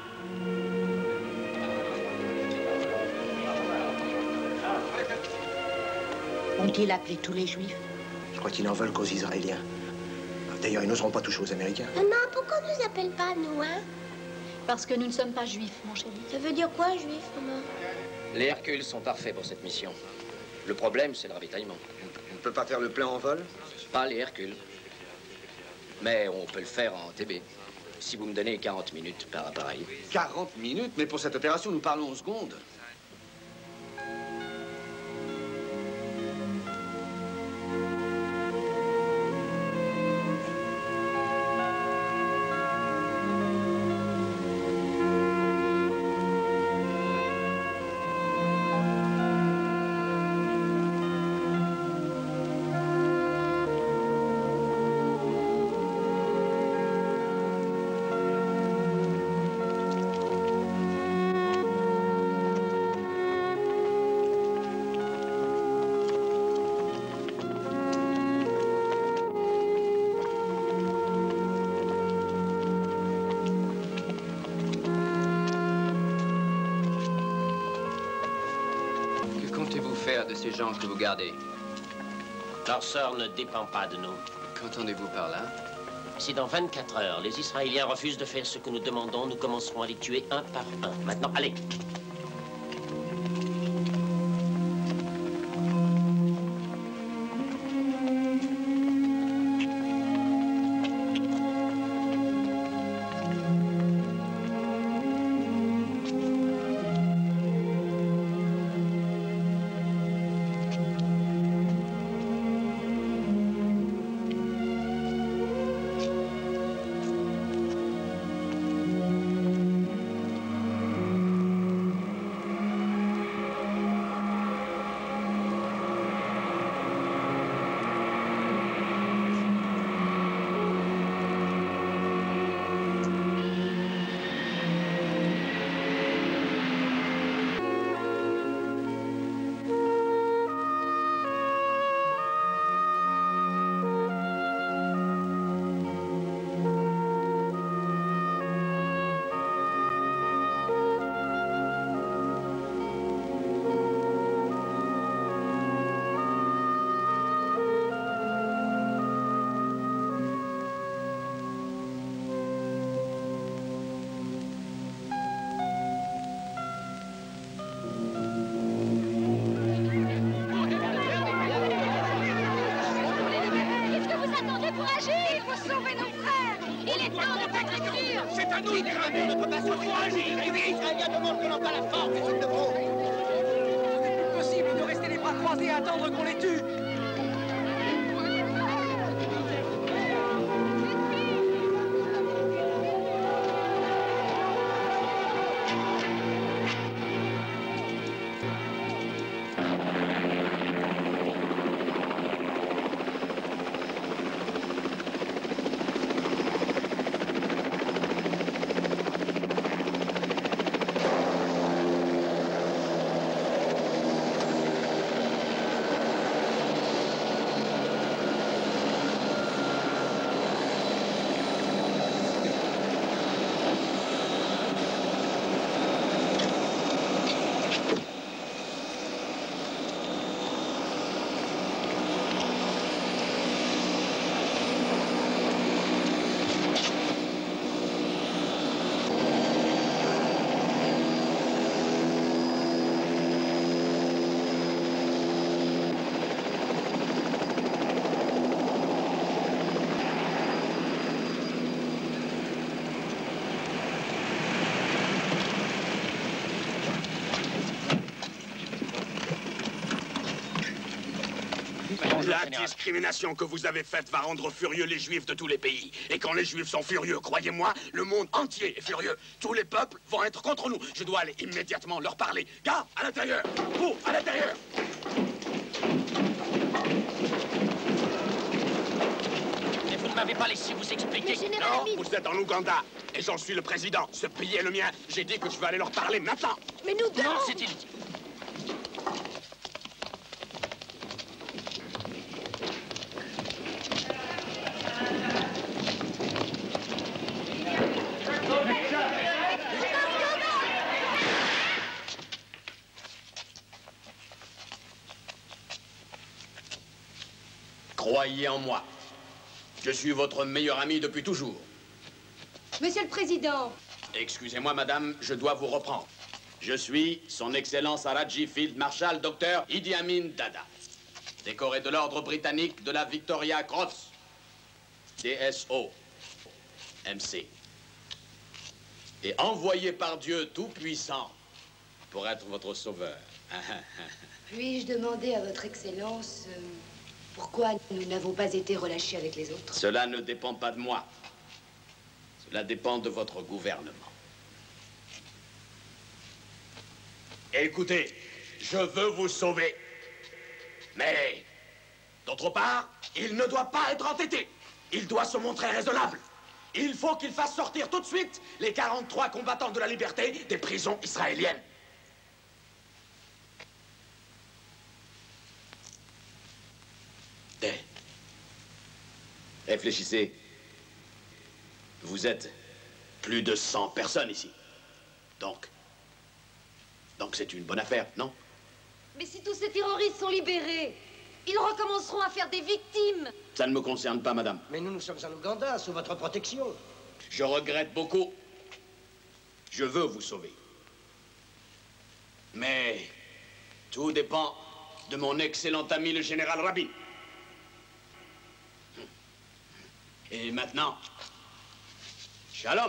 Ont-ils appelé tous les Juifs? Je crois qu'ils n'en veulent qu'aux Israéliens. D'ailleurs, ils n'oseront pas toucher aux Américains. Maman, pourquoi on nous appelle pas nous, hein? Parce que nous ne sommes pas juifs, mon chéri. Ça veut dire quoi, juif, maman? Les Hercules sont parfaits pour cette mission. Le problème, c'est le ravitaillement. On ne peut pas faire le plein en vol? Pas les Hercules. Mais on peut le faire en TB. Si vous me donnez 40 minutes par appareil. 40 minutes? Mais pour cette opération, nous parlons en secondes. faire de ces gens que vous gardez? Leur sort ne dépend pas de nous. Qu'entendez-vous par là? Si dans 24 heures, les Israéliens refusent de faire ce que nous demandons, nous commencerons à les tuer un par un. Maintenant, allez. à nous. On ne peut pas s'encourager. Les Israéliens demandent que l'on pas la force, s'il le faut. Ce n'est plus possible de rester les bras croisés et attendre qu'on les tue. La discrimination que vous avez faite va rendre furieux les Juifs de tous les pays. Et quand les Juifs sont furieux, croyez-moi, le monde entier est furieux. Tous les peuples vont être contre nous. Je dois aller immédiatement leur parler. Gars, à l'intérieur! Vous, à l'intérieur! Mais vous ne m'avez pas laissé vous expliquer. Non, vous êtes en Ouganda. Et j'en suis le président. Ce pays est le mien. J'ai dit que je vais aller leur parler maintenant. Mais nous devons... Non, c'est inutile. Croyez en moi. Je suis votre meilleur ami depuis toujours. Monsieur le Président. Excusez-moi, madame, je dois vous reprendre. Je suis son Excellence Araji Field Marshal Dr Idi Amin Dada, décoré de l'ordre britannique de la Victoria Cross, DSO, MC, et envoyé par Dieu Tout-Puissant pour être votre sauveur. Puis-je demander à votre Excellence pourquoi nous n'avons pas été relâchés avec les autres? Cela ne dépend pas de moi. Cela dépend de votre gouvernement. Écoutez, je veux vous sauver. Mais, d'autre part, il ne doit pas être entêté. Il doit se montrer raisonnable. Il faut qu'il fasse sortir tout de suite les 43 combattants de la liberté des prisons israéliennes. Réfléchissez. Vous êtes plus de 100 personnes ici. Donc c'est une bonne affaire, non? Mais si tous ces terroristes sont libérés, ils recommenceront à faire des victimes. Ça ne me concerne pas, madame. Mais nous sommes en Ouganda, sous votre protection. Je regrette beaucoup. Je veux vous sauver. Mais tout dépend de mon excellent ami, le général Rabin. Et maintenant, shalom.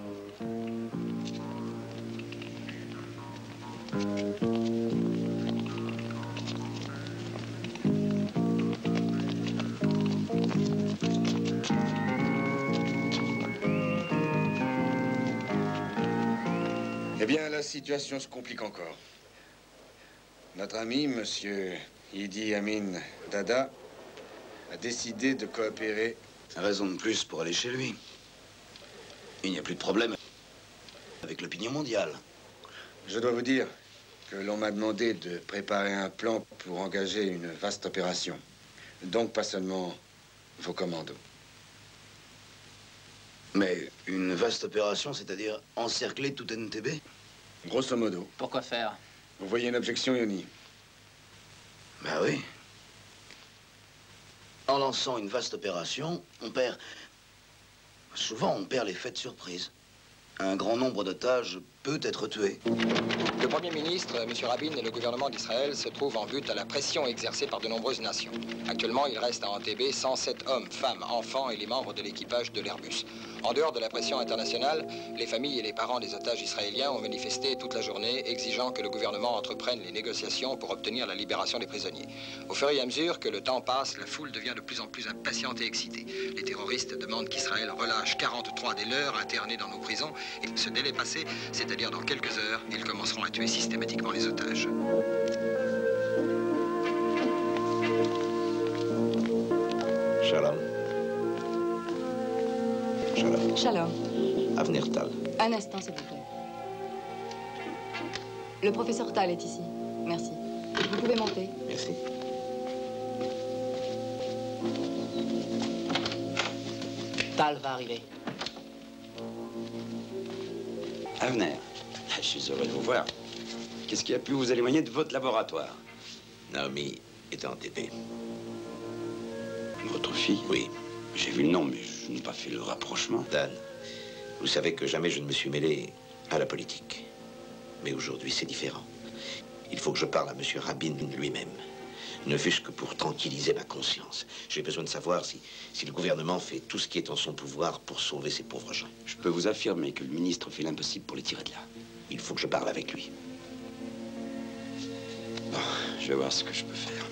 Eh bien, la situation se complique encore. Notre ami, monsieur Idi Amin Dada, a décidé de coopérer. Raison de plus pour aller chez lui. Il n'y a plus de problème avec l'opinion mondiale. Je dois vous dire que l'on m'a demandé de préparer un plan pour engager une vaste opération. Donc pas seulement vos commandos. Mais une vaste opération, c'est-à-dire encercler tout NTB? Grosso modo. Pourquoi faire? Vous voyez une objection, Yoni? Ben oui. En lançant une vaste opération, on perd... Souvent, on perd l'effet de surprise. Un grand nombre d'otages peut être tué. Le Premier ministre, M. Rabin, et le gouvernement d'Israël se trouvent en butte à la pression exercée par de nombreuses nations. Actuellement, il reste à Entebbe 107 hommes, femmes, enfants et les membres de l'équipage de l'Airbus. En dehors de la pression internationale, les familles et les parents des otages israéliens ont manifesté toute la journée, exigeant que le gouvernement entreprenne les négociations pour obtenir la libération des prisonniers. Au fur et à mesure que le temps passe, la foule devient de plus en plus impatiente et excitée. Les terroristes demandent qu'Israël relâche 43 des leurs internés dans nos prisons, et ce délai passé, c'est-à-dire dans quelques heures, ils commenceront à tuer systématiquement les otages. Shalom. Shalom. Shalom. Avner Tal. Un instant, s'il vous plaît. Le professeur Tal est ici. Merci. Vous pouvez monter. Merci. Tal va arriver. Avner, je suis heureux de vous voir. Qu'est-ce qui a pu vous éloigner de votre laboratoire? Naomi est en TP. Votre fille? Oui. J'ai vu le nom, mais je n'ai pas fait le rapprochement. Dan, vous savez que jamais je ne me suis mêlé à la politique. Mais aujourd'hui, c'est différent. Il faut que je parle à M. Rabin lui-même. Ne fût-ce que pour tranquilliser ma conscience. J'ai besoin de savoir si le gouvernement fait tout ce qui est en son pouvoir pour sauver ces pauvres gens. Je peux vous affirmer que le ministre fait l'impossible pour les tirer de là. Il faut que je parle avec lui. Bon, je vais voir ce que je peux faire.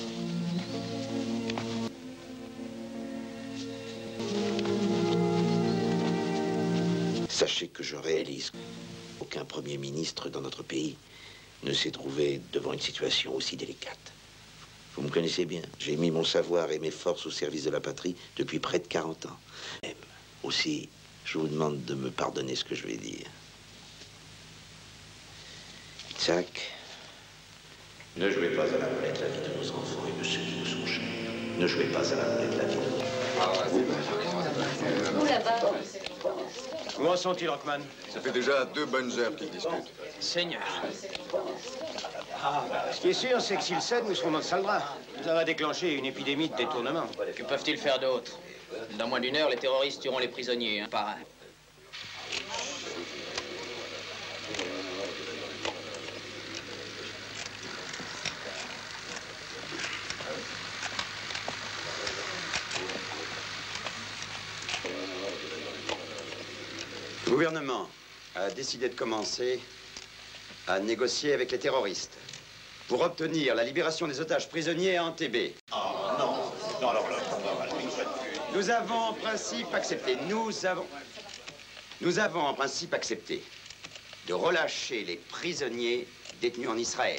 Sachez que je réalise qu'aucun Premier ministre dans notre pays ne s'est trouvé devant une situation aussi délicate. Vous me connaissez bien. J'ai mis mon savoir et mes forces au service de la patrie depuis près de 40 ans. Même aussi, je vous demande de me pardonner ce que je vais dire. Itzhak, ne jouez pas à la roulette la vie de nos enfants et de ceux qui nous sont chers. Ne jouez pas à la roulette la vie de nos enfants. Où là-bas? Où en sont-ils, Rockman? Ça fait déjà 2 bonnes heures qu'ils discutent. Seigneur. Ce qui est sûr, c'est que s'ils cèdent, nous serons dans le sale drap. Ça va déclencher une épidémie de détournement. Que peuvent-ils faire d'autre? Dans moins d'une heure, les terroristes tueront les prisonniers, un par un. Le gouvernement a décidé de commencer à négocier avec les terroristes pour obtenir la libération des otages prisonniers à Entebbe. Oh non, non, alors là, nous avons en principe accepté, nous avons en principe accepté de relâcher les prisonniers détenus en Israël.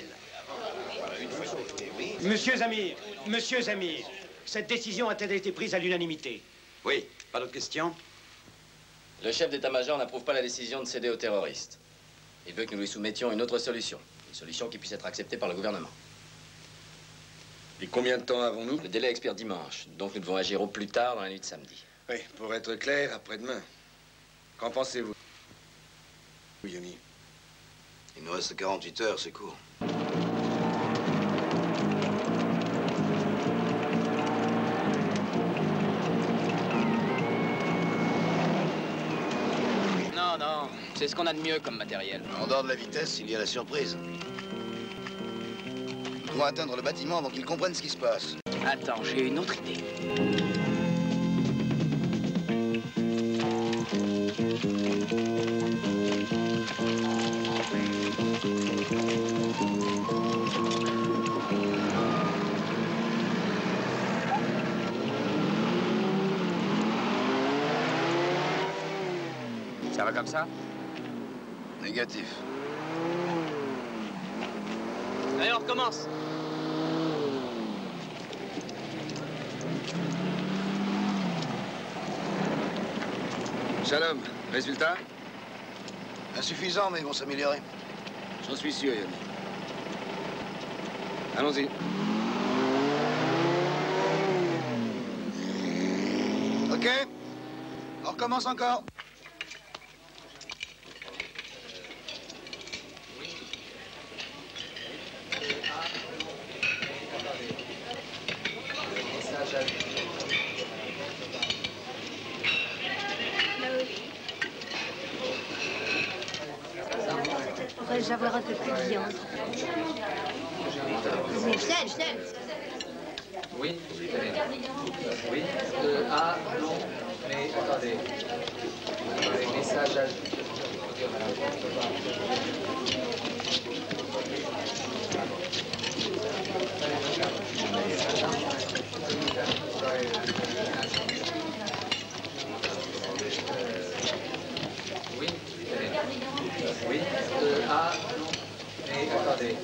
Monsieur Zamir, cette décision a-t-elle été prise à l'unanimité? Oui, pas d'autres questions? Le chef d'état-major n'approuve pas la décision de céder aux terroristes. Il veut que nous lui soumettions une autre solution. Une solution qui puisse être acceptée par le gouvernement. Et combien de temps avons-nous? Le délai expire dimanche, donc nous devons agir au plus tard dans la nuit de samedi. Oui, pour être clair, après-demain. Qu'en pensez-vous? Oui, Yoni. Il nous reste 48 heures, c'est court. Non, c'est ce qu'on a de mieux comme matériel. En dehors de la vitesse, il y a la surprise. Nous devons atteindre le bâtiment avant qu'ils comprennent ce qui se passe. Attends, j'ai une autre idée. Ça va comme ça? Négatif. Allez, on recommence. Shalom, résultat? Insuffisant, mais ils vont s'améliorer. J'en suis sûr, Yoni. Allons-y. OK. On recommence encore. Puis-je avoir un peu plus de viande? Schnell. Oui. Oui. Ah, non. Mais attendez. Message à... Oui. Oui. Ah, non. Mais attendez.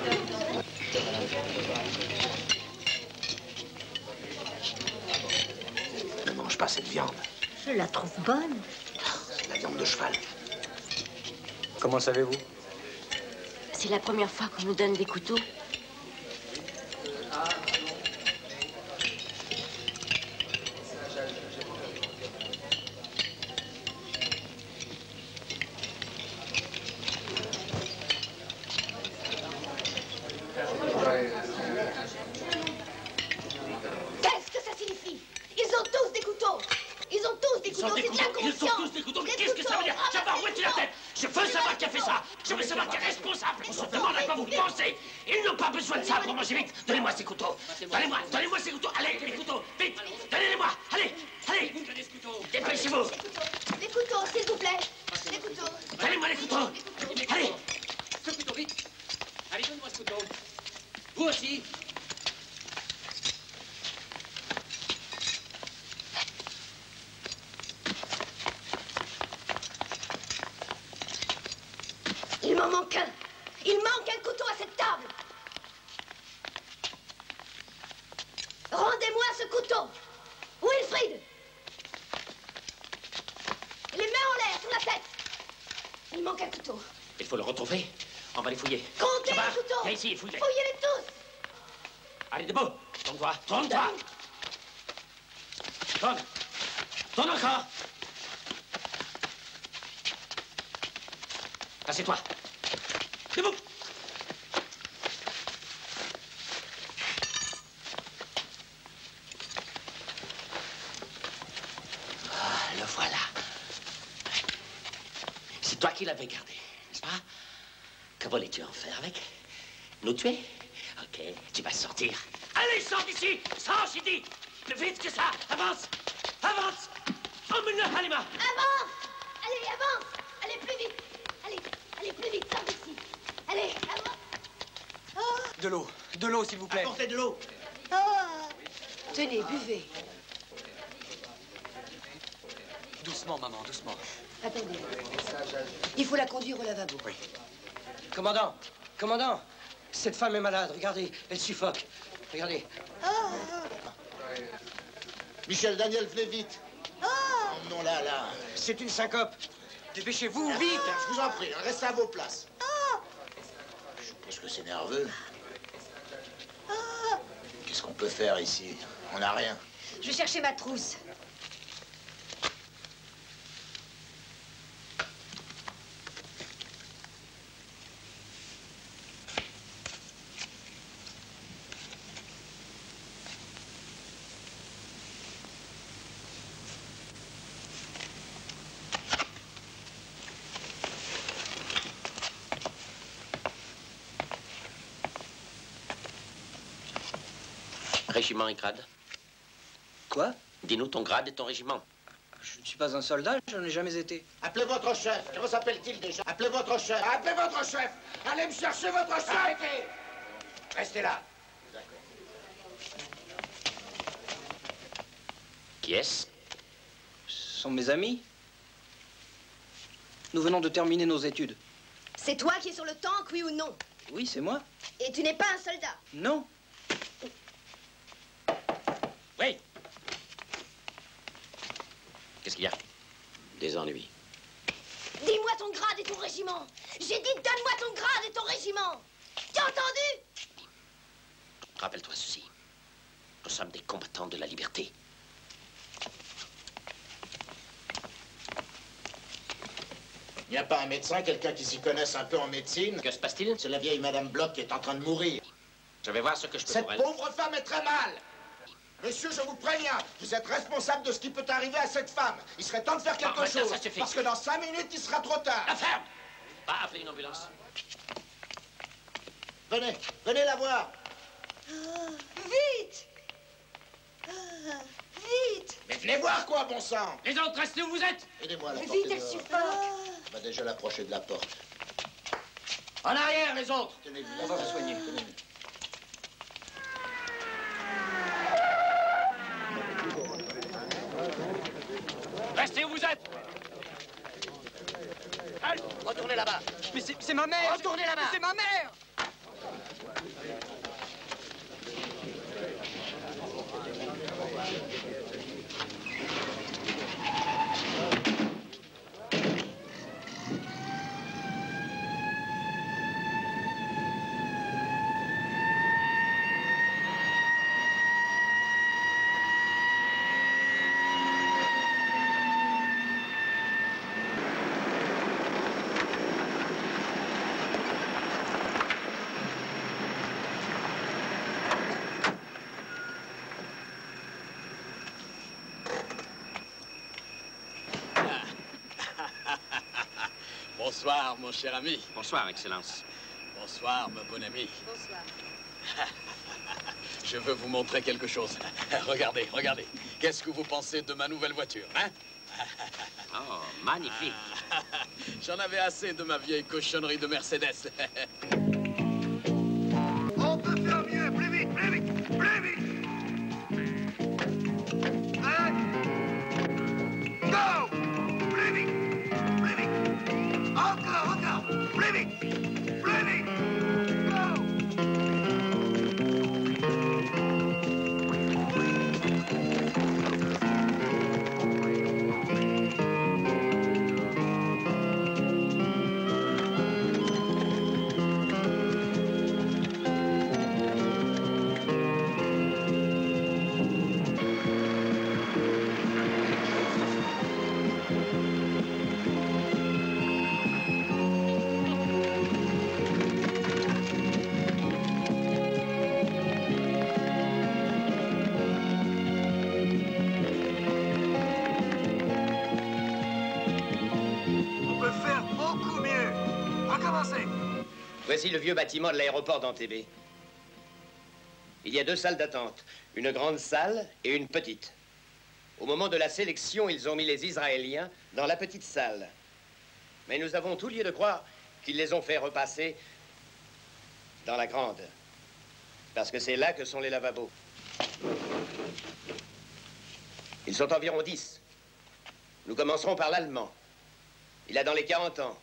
Ne mange pas cette viande. Je la trouve bonne. C'est la viande de cheval. Comment savez-vous? C'est la première fois qu'on nous donne des couteaux. Qu'est-ce que ça signifie? Ils ont tous des couteaux. Ils ont tous des couteaux, c'est de l'inconscient. Ils ont tous des couteaux, mais qu'est-ce que ça veut dire? Savoir où est la tête? Je veux savoir qui a fait ça. Je veux savoir qui est responsable. On se demande à quoi vous pensez. Ils n'ont pas besoin de ça pour manger vite. Donnez-moi ces couteaux. Donnez-moi ces couteaux. Allez, les couteaux, vite. Donnez-les-moi. Allez. Dépêchez-vous. Les couteaux, s'il vous plaît. Les couteaux. Donnez-moi les couteaux. Allez. Ce couteau, vite. Allez, donne-moi ce couteau. Vous aussi. Il m'en manque un. Il manque un couteau à cette table. Rendez-moi ce couteau. Wilfrid. Les mains en l'air, sur la tête. Il manque un couteau. Il faut le retrouver. On va les fouiller. Comptez Chabar, les couteaux. viens ici, fouille-les. Fouillez-les tous. Allez, debout. Tourne-toi. Tourne-toi. Tourne. Tourne encore. Assieds-toi. Debout. Ah, le voilà. C'est toi qui l'avais gardé, n'est-ce pas? Que voulais-tu en faire avec? Nous tuer? Ok, tu vas sortir. Allez, sors d'ici! Sors, j'ai dit! Plus vite que ça! Avance! Avance! Emmène-le, Halima! Avance. Allez, avance. Allez, plus vite. Allez, plus vite, sors d'ici. Allez, avance. De l'eau, s'il vous plaît. Apportez de l'eau. Tenez, buvez. Doucement, maman, doucement. Attendez. Il faut la conduire au lavabo. Oui. Commandant, cette femme est malade, regardez, elle suffoque. Regardez. Michel Daniel, venez vite. Emmenons-la, là. C'est une syncope. Dépêchez-vous, vite. Je vous en prie, restez à vos places. Je suppose que c'est nerveux. Qu'est-ce qu'on peut faire ici? On n'a rien. Je vais chercher ma trousse. Régiment et grade. Quoi? Dis-nous ton grade et ton régiment. Je ne suis pas un soldat, je n'en ai jamais été. Appelez votre chef. Comment s'appelle-t-il déjà? Appelez votre chef. Appelez votre chef. Allez me chercher votre chef. Arrêtez. Restez là. Qui est-ce? Ce sont mes amis. Nous venons de terminer nos études. C'est toi qui es sur le tank, oui ou non? Oui, c'est moi. Et tu n'es pas un soldat? Non. Oui. Qu'est-ce qu'il y a? Des ennuis. Dis-moi ton grade et ton régiment. J'ai dit donne-moi ton grade et ton régiment. Tu as entendu? Rappelle-toi ceci. Nous sommes des combattants de la liberté. Il n'y a pas un médecin, quelqu'un qui s'y connaisse un peu en médecine? Que se passe-t-il? C'est la vieille Madame Bloch qui est en train de mourir. Je vais voir ce que je peux Cette pour elle. pauvre femme est très mal. Monsieur, je vous préviens, vous êtes responsable de ce qui peut arriver à cette femme. Il serait temps de faire quelque chose. Ça suffit. Parce que dans 5 minutes, il sera trop tard. La ferme! Va appeler une ambulance. Venez, venez la voir. Vite! Vite! Mais venez voir quoi, bon sang. Les autres, restez où vous êtes. Aidez-moi à la Vite, porter elle dehors. suffoque! On va déjà l'approcher de la porte. En arrière, les autres. Tenez-lui. On va vous soigner. Tenez-lui. Restez où vous êtes. Allez, retournez là-bas. Mais c'est ma mère! Retournez là-bas. C'est ma mère! Bonsoir, mon cher ami. Bonsoir, Excellence. Bonsoir, ma bonne amie. Bonsoir. Je veux vous montrer quelque chose. Regardez, regardez. Qu'est-ce que vous pensez de ma nouvelle voiture, hein? Oh, magnifique. J'en avais assez de ma vieille cochonnerie de Mercedes. On peut faire mieux! Plus vite, plus vite, plus vite! Hein? Go! Plus vite, plus vite! Encore, encore! Plus vite! Plus vite! Go! On peut faire beaucoup mieux! Recommencez! Voici le vieux bâtiment de l'aéroport d'Entebbe. Il y a 2 salles d'attente, une grande salle et une petite. Au moment de la sélection, ils ont mis les Israéliens dans la petite salle. Mais nous avons tout lieu de croire qu'ils les ont fait repasser dans la grande. Parce que c'est là que sont les lavabos. Ils sont environ 10. Nous commencerons par l'allemand. Il a dans les 40 ans.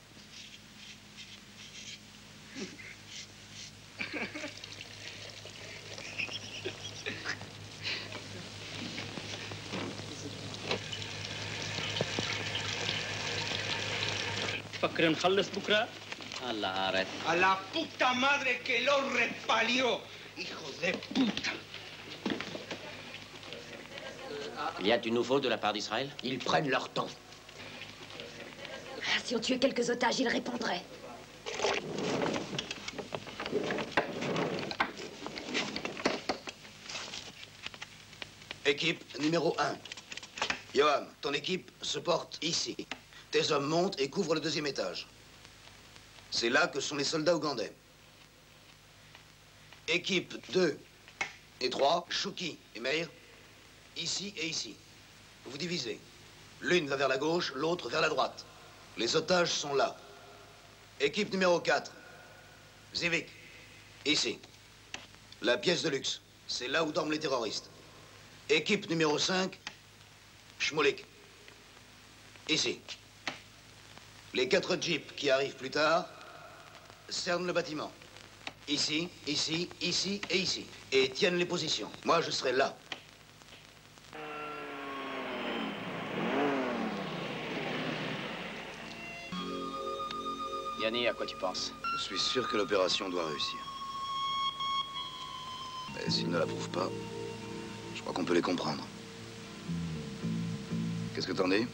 فكر نخلص بكره. الله عارف. A la puta madre que lo repalió! Hijos de puta! Il y a du nouveau de la part d'Israël? Ils prennent leur temps. Ah, si on tuait quelques otages, ils répondraient. Équipe numéro 1. Johan, ton équipe se porte ici. Tes hommes montent et couvrent le 2e étage. C'est là que sont les soldats ougandais. Équipe 2 et 3, Chouki et Meir, ici et ici. Vous vous divisez. L'une va vers la gauche, l'autre vers la droite. Les otages sont là. Équipe numéro 4, Zivik, ici. La pièce de luxe, c'est là où dorment les terroristes. Équipe numéro 5, Shmulik, ici. Les 4 jeeps qui arrivent plus tard cernent le bâtiment. Ici, ici, ici et ici. Et tiennent les positions. Moi, je serai là. Yanni, à quoi tu penses? Je suis sûr que l'opération doit réussir. Mais s'ils ne l'approuvent pas, je crois qu'on peut les comprendre. Qu'est-ce que t'en dis?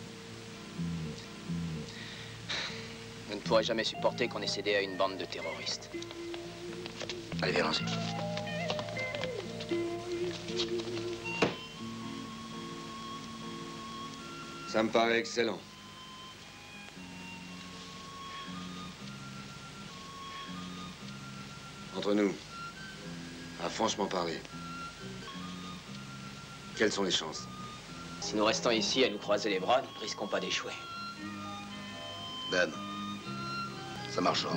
Je ne pourrais jamais supporter qu'on ait cédé à une bande de terroristes. Allez, viens, allons-y. Ça me paraît excellent. Entre nous, à franchement parler, quelles sont les chances? Si nous restons ici à nous croiser les bras, nous ne risquons pas d'échouer. Dan, ça marchera.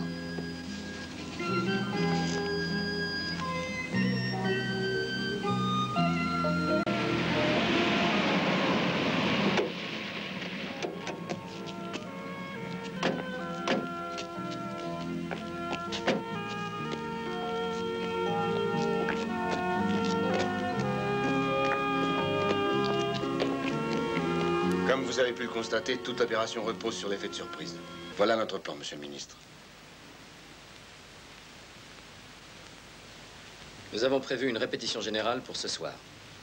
Comme vous avez pu le constater, toute opération repose sur l'effet de surprise. Voilà notre plan, monsieur le ministre. Nous avons prévu une répétition générale pour ce soir.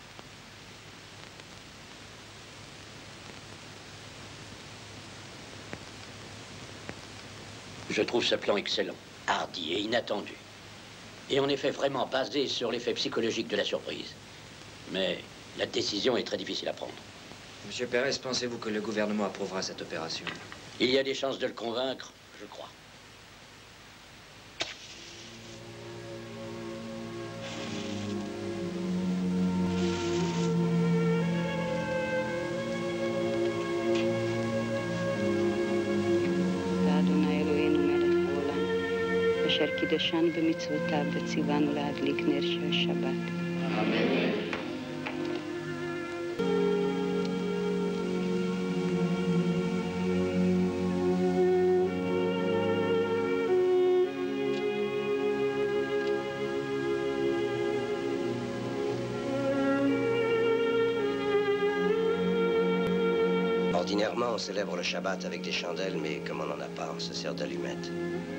Je trouve ce plan excellent, hardi et inattendu. Et en effet vraiment basé sur l'effet psychologique de la surprise. Mais la décision est très difficile à prendre. Monsieur Pérez, pensez-vous que le gouvernement approuvera cette opération? Il y a des chances de le convaincre, je crois. אשר קידשנו במצוותיו וציוונו להדליק נר של שבת. אמן. Ordinairement, on célèbre le Shabbat avec des chandelles, mais comme on n'en a pas, on se sert d'allumettes.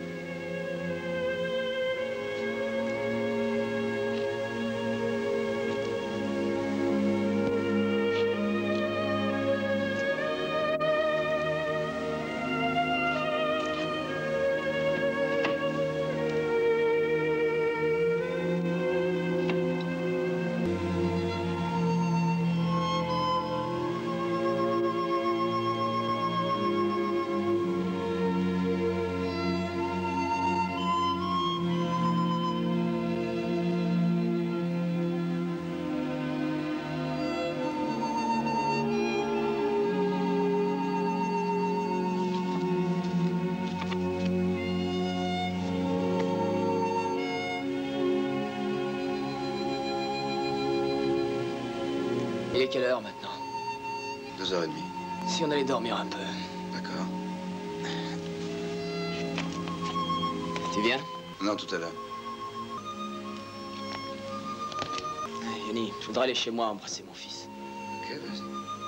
Il est quelle heure maintenant? 2h30. Si on allait dormir un peu. D'accord. Tu viens? Non, tout à l'heure. Yanni, je voudrais aller chez moi embrasser mon fils. Ok, vas-y.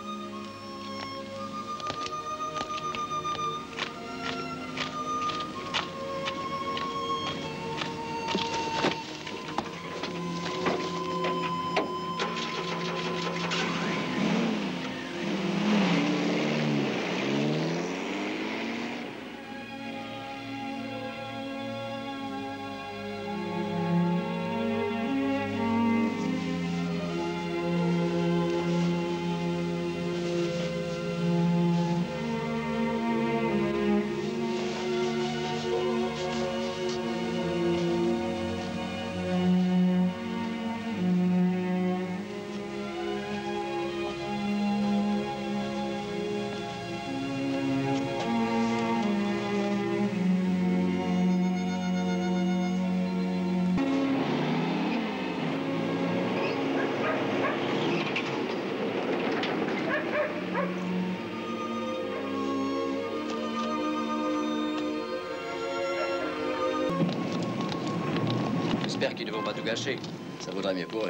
J'espère qu'ils ne vont pas tout gâcher. Ça vaudrait mieux pour eux.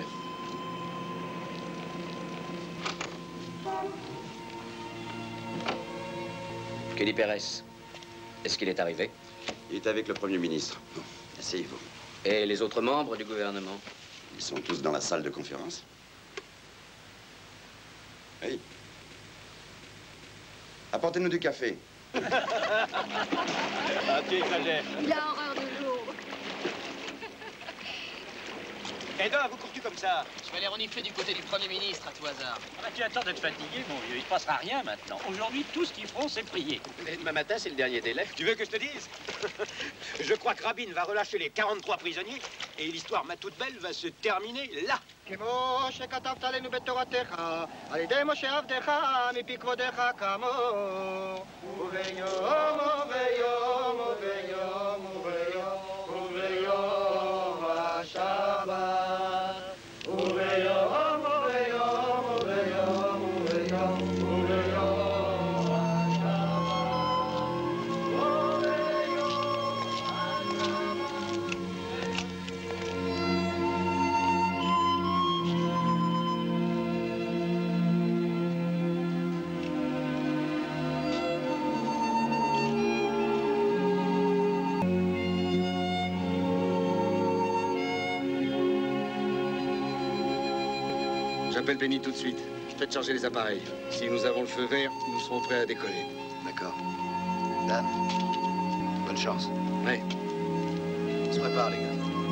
Kelly Pérez, est-ce qu'il est arrivé? Il est avec le Premier ministre. Bon, asseyez-vous. Et les autres membres du gouvernement? Ils sont tous dans la salle de conférence. Oui. Apportez-nous du café. Ah, tu exagères. Il a horreur de l'eau. Edouard, vous cours-tu comme ça? Je vais aller renifler du côté du Premier ministre, à tout hasard. Ah bah, tu attends d'être fatigué, mon vieux. Il ne passera rien maintenant. Aujourd'hui, tout ce qu'ils feront, c'est prier. Et demain matin, c'est le dernier délai. Tu veux que je te dise? Je crois que Rabin va relâcher les 43 prisonniers et l'histoire ma toute belle va se terminer là. כמו שכתבת עלינו בתורתך, על ידי משה עבדך, מפי כבודך כאמור. וביום וביום וביום וביום וביום השבת. וביום וביום וביום וביום וביום J'appelle Benny tout de suite. Faites charger les appareils. Si nous avons le feu vert, nous serons prêts à décoller. D'accord. Dan, bonne chance. Oui. On se prépare, les gars.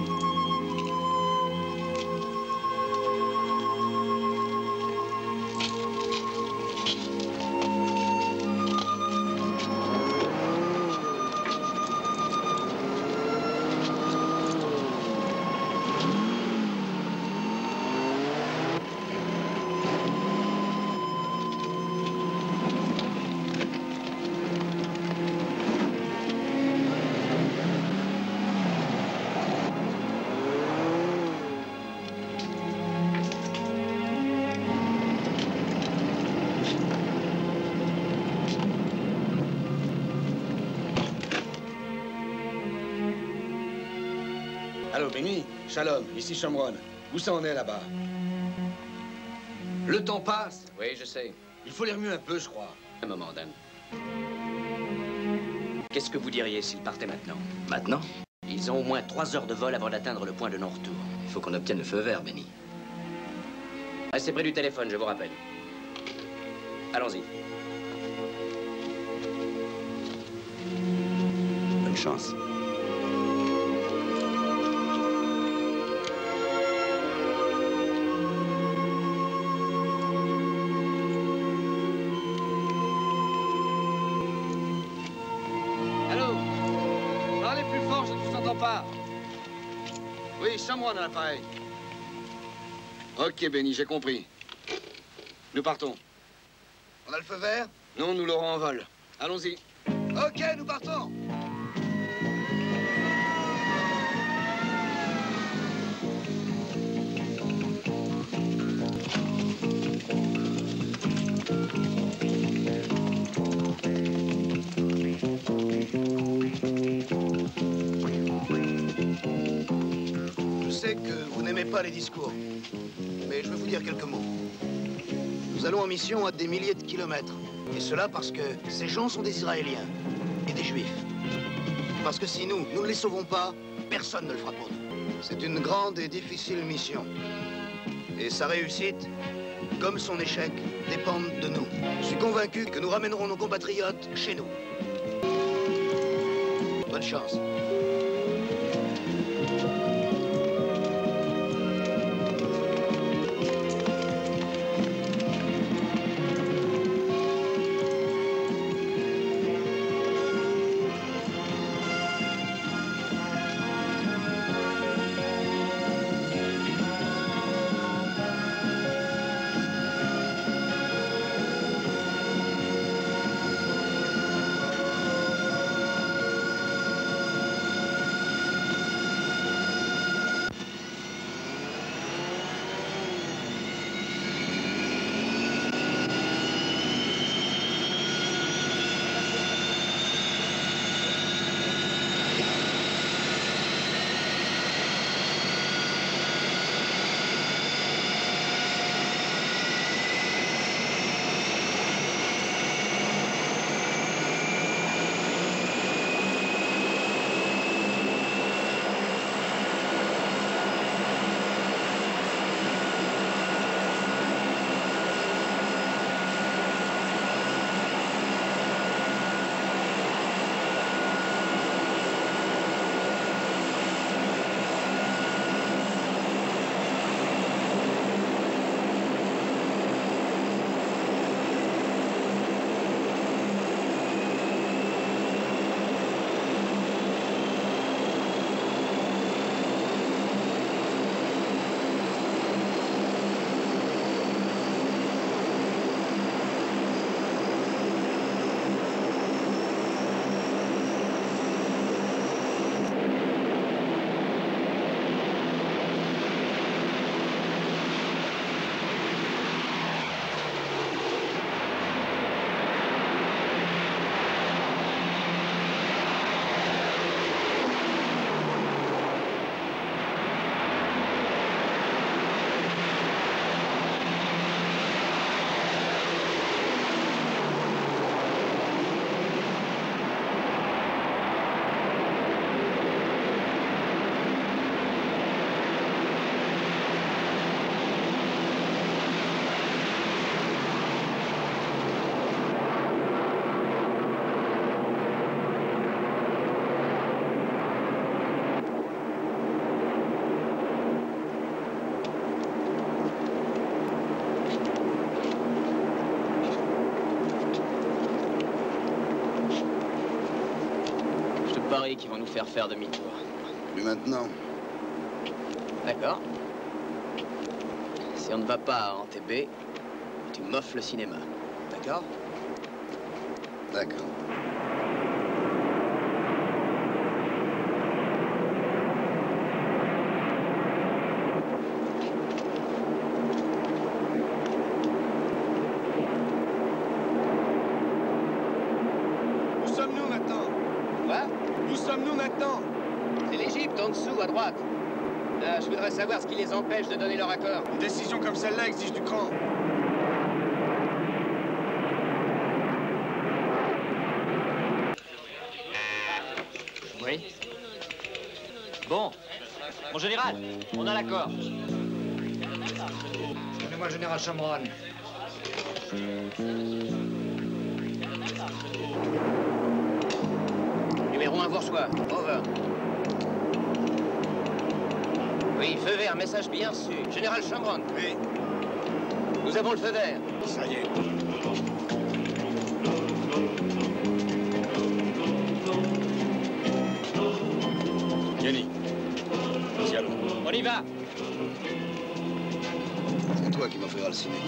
Allô, Benny? Shalom, ici Shomron. Où ça en est là-bas? Le temps passe. Oui, je sais. Il faut les remuer un peu, je crois. Un moment, Dan. Qu'est-ce que vous diriez s'ils partaient maintenant? Maintenant? Ils ont au moins 3 heures de vol avant d'atteindre le point de non-retour. Il faut qu'on obtienne le feu vert, Benny. Restez près du téléphone, je vous rappelle. Allons-y. Bonne chance. Allô? Parlez plus fort, je ne vous entends pas. Oui, Shomron à l'appareil. Ok, Benny, j'ai compris. Nous partons. On a le feu vert? Non, nous l'aurons en vol. Allons-y. Ok, nous partons. Je sais que vous n'aimez pas les discours, mais je vais vous dire quelques mots. Nous allons en mission à des milliers de kilomètres. Et cela parce que ces gens sont des Israéliens et des Juifs. Parce que si nous ne les sauvons pas, personne ne le fera pour nous. C'est une grande et difficile mission. Et sa réussite, comme son échec, dépendent de nous. Je suis convaincu que nous ramènerons nos compatriotes chez nous. Bonne chance. conneries qui vont nous faire faire demi-tour. Plus maintenant. D'accord. Si on ne va pas à Entebbe, tu m'offres le cinéma. D'accord? D'accord. Où sommes-nous maintenant? Quoi? Où sommes-nous maintenant? C'est l'Égypte, en dessous, à droite. Je voudrais savoir ce qui les empêche de donner leur accord. Une décision comme celle-là exige du cran. Oui. Bon. Mon général, on a l'accord. Donnez-moi le général Chambron. Numéro 1, Bourgeois. Over. Oui, feu vert, message bien reçu. Général Chambron. Oui. Nous avons le feu vert. Ça y est. Jenny. Cielo. On y va. C'est toi qui m'offriras le ciné.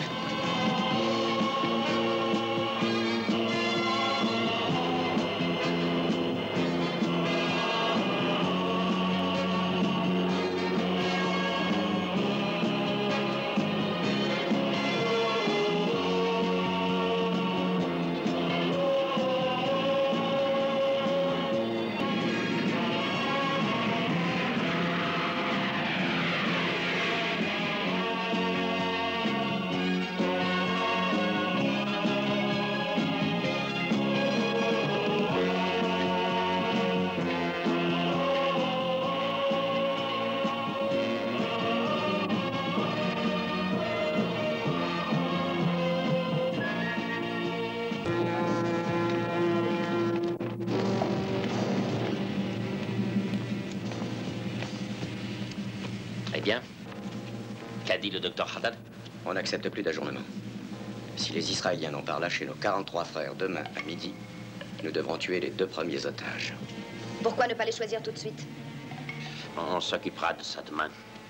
Très bien. Qu'a dit le docteur Haddad? On n'accepte plus d'ajornement. Si les Israéliens n'ont pas relâché nos 43 frères demain à midi, nous devrons tuer les 2 premiers otages. Pourquoi ne pas les choisir tout de suite? On s'occupera de ça demain.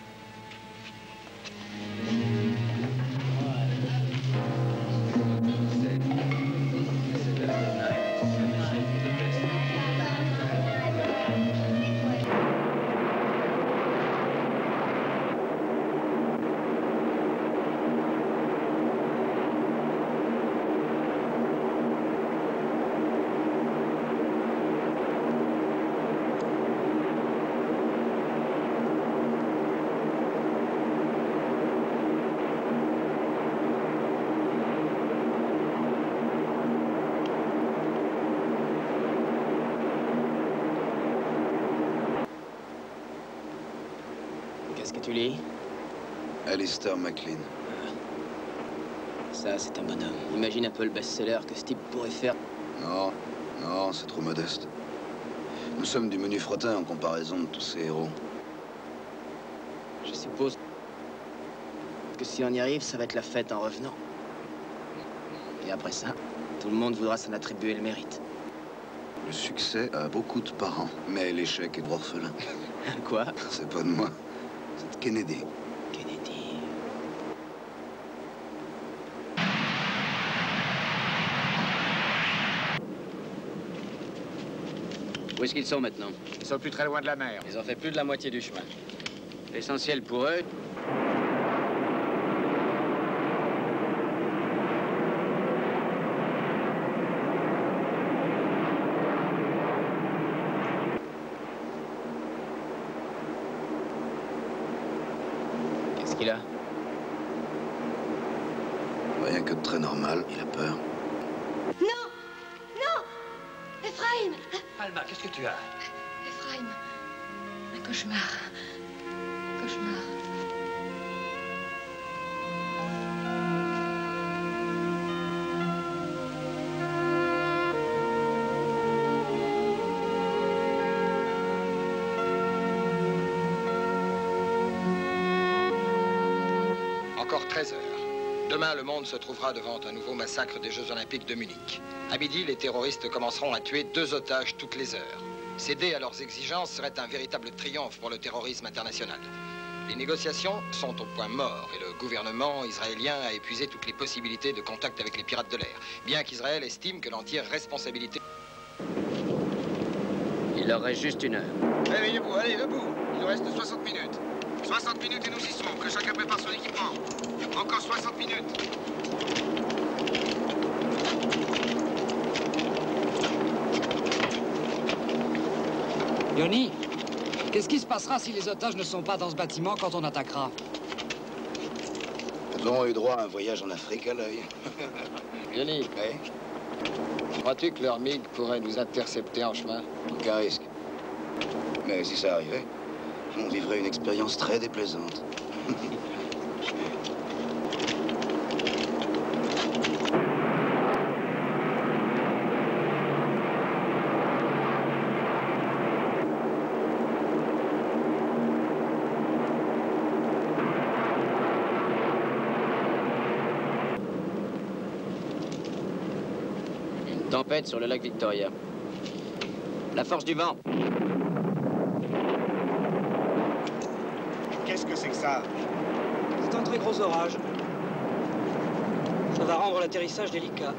Qu'est-ce que tu lis? Alistair MacLean. Ça, c'est un bonhomme. Imagine un peu le best-seller que ce type pourrait faire. Non, non, c'est trop modeste. Nous sommes du menu fretin en comparaison de tous ces héros. Je suppose que si on y arrive, ça va être la fête en revenant. Et après ça, tout le monde voudra s'en attribuer le mérite. Le succès a beaucoup de parents, mais l'échec est orphelin. Quoi? C'est pas de moi, c'est de Kennedy. Kennedy. Où est-ce qu'ils sont maintenant? Ils sont plus très loin de la mer. Ils ont fait plus de la moitié du chemin. L'essentiel pour eux, Qu'est-ce qu'il a? Rien que de très normal, il a peur. Non! Non! Ephraim! Alma, qu'est-ce que tu as? Ephraim, un cauchemar. Cauchemar. Encore 13 heures. Demain, le monde se trouvera devant un nouveau massacre des Jeux Olympiques de Munich. À midi, les terroristes commenceront à tuer 2 otages toutes les heures. Céder à leurs exigences serait un véritable triomphe pour le terrorisme international. Les négociations sont au point mort et le gouvernement israélien a épuisé toutes les possibilités de contact avec les pirates de l'air, bien qu'Israël estime que l'entière responsabilité... Il leur reste juste 1 heure. Réveillez-vous, allez, debout. Il nous reste 60 minutes. 60 minutes et nous y serons, que chacun prépare son équipement. Encore 60 minutes. Yoni, qu'est-ce qui se passera si les otages ne sont pas dans ce bâtiment quand on attaquera? Nous aurons eu droit à un voyage en Afrique à l'œil. Yoni, crois-tu que leur MiG pourrait nous intercepter en chemin? Aucun risque. Mais si ça arrivait, on vivrait une expérience très déplaisante. Tempête sur le lac Victoria. La force du vent. Qu'est-ce que c'est que ça? C'est un très gros orage. Ça va rendre l'atterrissage délicat.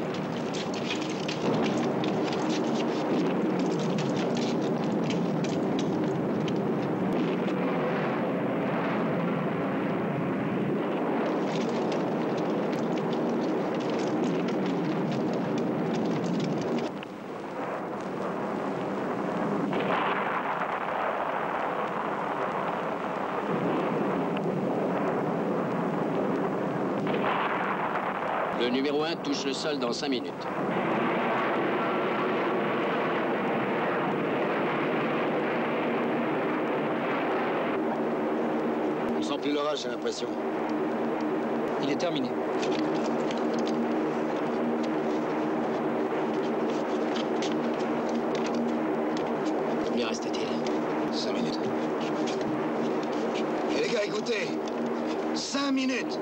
Le numéro 1 touche le sol dans 5 minutes. On sent plus l'orage, j'ai l'impression. Il est terminé. Combien reste-t-il? 5 minutes. Et les gars, écoutez. 5 minutes.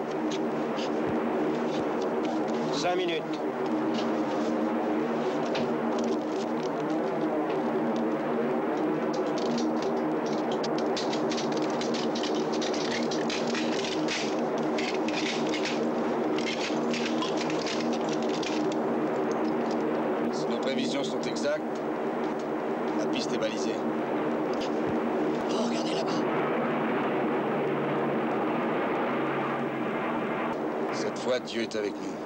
5 minutes. Si nos prévisions sont exactes, la piste est balisée. Oh, regardez là-bas. Cette fois, Dieu est avec nous.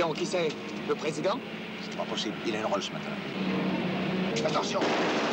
Non, qui c'est? Le président? C'est pas possible. Il a une rôle ce matin. Attention.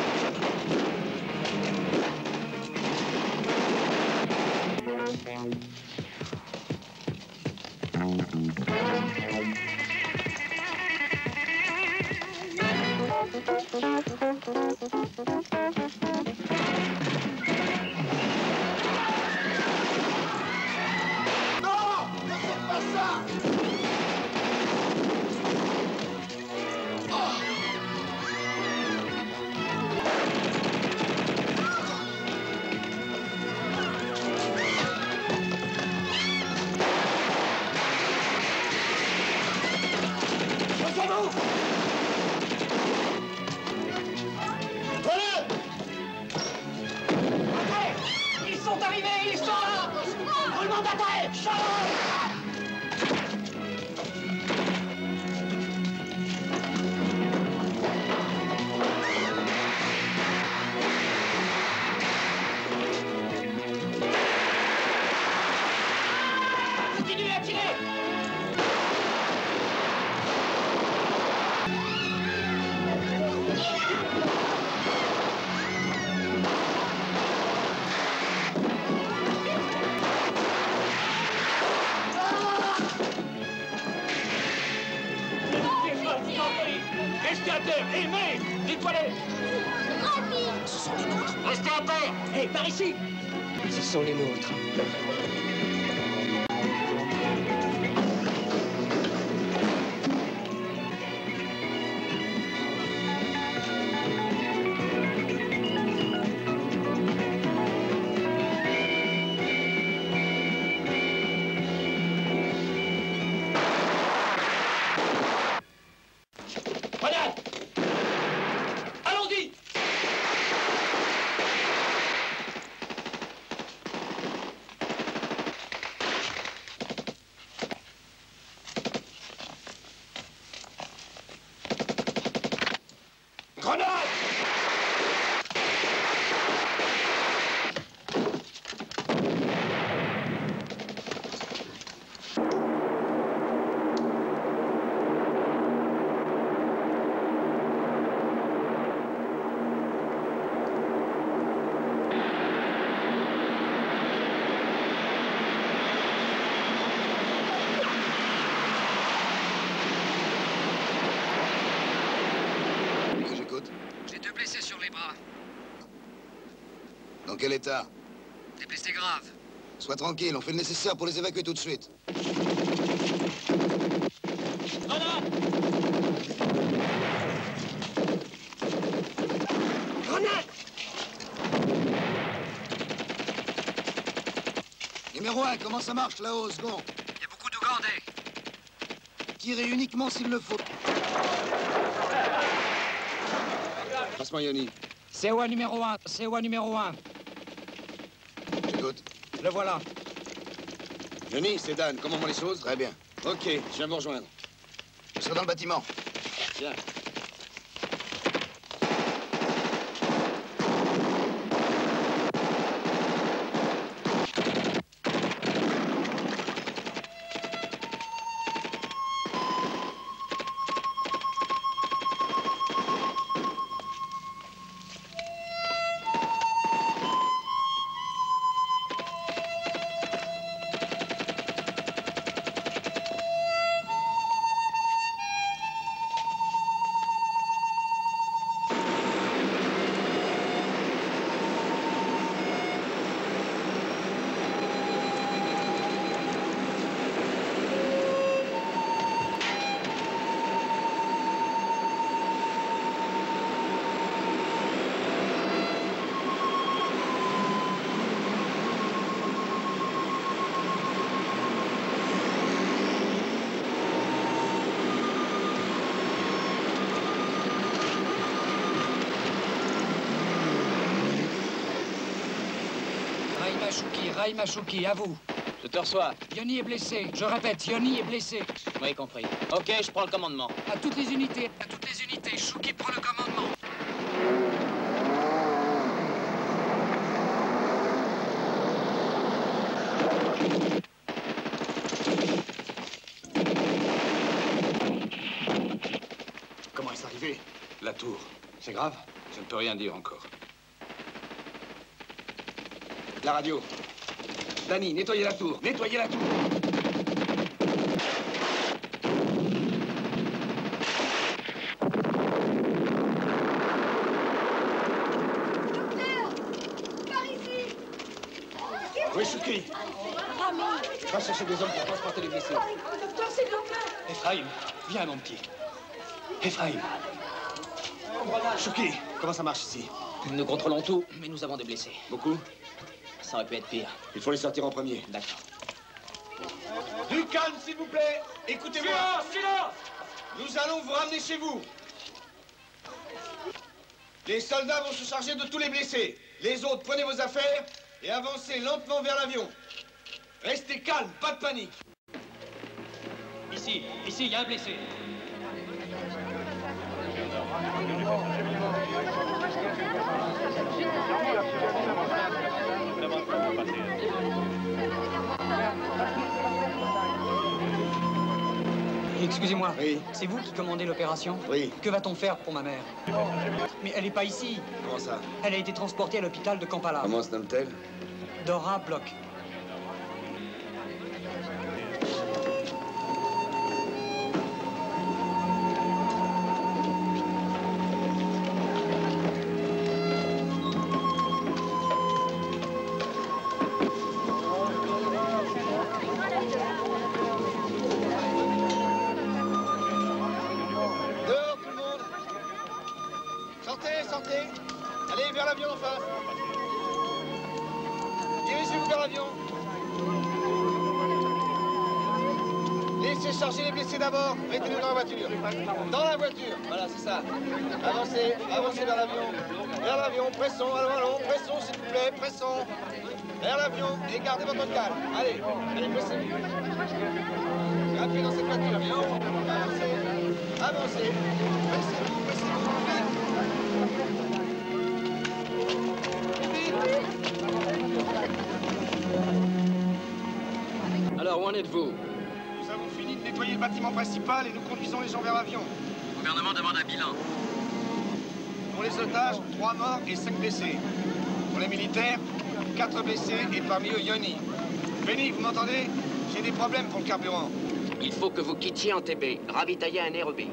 Continuez à tirer! Restez à terre! Hé, mais! Les toilettes! Ce sont les nôtres! Restez à terre! Hé, par ici! Ce sont les nôtres. Allons-y! Grenade! J'ai 2 blessés sur les bras. Dans quel état? Des blessés graves. Sois tranquille, on fait le nécessaire pour les évacuer tout de suite. Grenade! Numéro 1, comment ça marche là-haut au second? Il y a beaucoup d'Ougandais. Tirez uniquement s'il le faut. Passe-moi Yoni. COA numéro 1, COA numéro 1. J'écoute. Le voilà. Yoni, c'est Dan. Comment vont les choses? Très bien. Ok, je viens vous rejoindre. Je serai dans le bâtiment. Viens. Raïma Chouki, à vous. Je te reçois. Yoni est blessé. Je répète, Yoni est blessé. Oui, compris. Ok, je prends le commandement. À toutes les unités, Chouki prend le commandement. arrivé? La tour. C'est grave? Je ne peux rien dire encore. La radio. Danny, nettoyez la tour. Nettoyez la tour. Oui, Chouki. Va chercher des hommes pour transporter les blessés. Docteur, s'il vous plaît. Ephraim, viens, mon petit. Ephraim. Chouki, comment ça marche ici? Nous contrôlons tout, mais nous avons des blessés. Beaucoup? Ça aurait pu être pire. Il faut les sortir en premier. D'accord. Du calme, s'il vous plaît. Écoutez-moi. Silence, silence. Nous allons vous ramener chez vous. Les soldats vont se charger de tous les blessés. Les autres, prenez vos affaires et avancez lentement vers l'avion. Restez calme, pas de panique. Ici, il y a un blessé. Excusez-moi, oui. C'est vous qui commandez l'opération? Oui. Que va-t-on faire pour ma mère? Mais elle n'est pas ici. Comment ça? Elle a été transportée à l'hôpital de Kampala. Comment se nomme-t-elle? Dora Bloch. Sortez. Allez vers l'avion en face. Dirigez-vous vers l'avion. Laissez charger les blessés d'abord. Mettez-les dans la voiture. Dans la voiture. Voilà, c'est ça. Avancez vers l'avion. Vers l'avion, pressons, allons, pressons s'il vous plaît, pressons. Vers l'avion et gardez votre calme. Allez, pressez. Grimpez dans cette voiture. Avancez. Pressez-vous. Alors, où en êtes-vous? Nous avons fini de nettoyer le bâtiment principal et nous conduisons les gens vers l'avion. Le gouvernement demande un bilan. Pour les otages, 3 morts et 5 blessés. Pour les militaires, 4 blessés et parmi eux Yoni. Benny, vous m'entendez? J'ai des problèmes pour le carburant. Il faut que vous quittiez Entebbe, ravitailler un aérobé.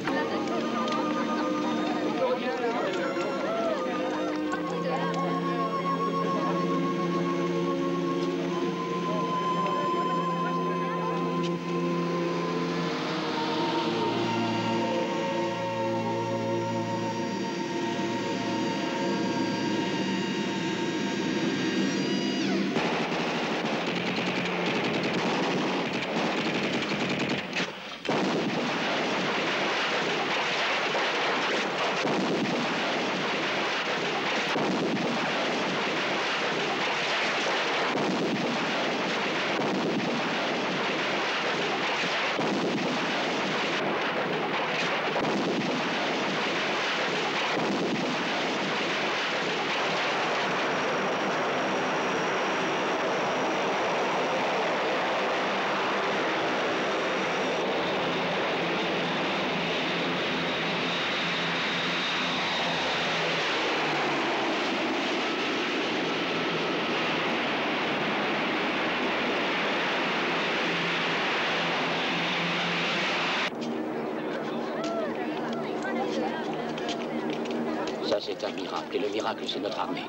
Ça, c'est un miracle. Et le miracle, c'est notre armée.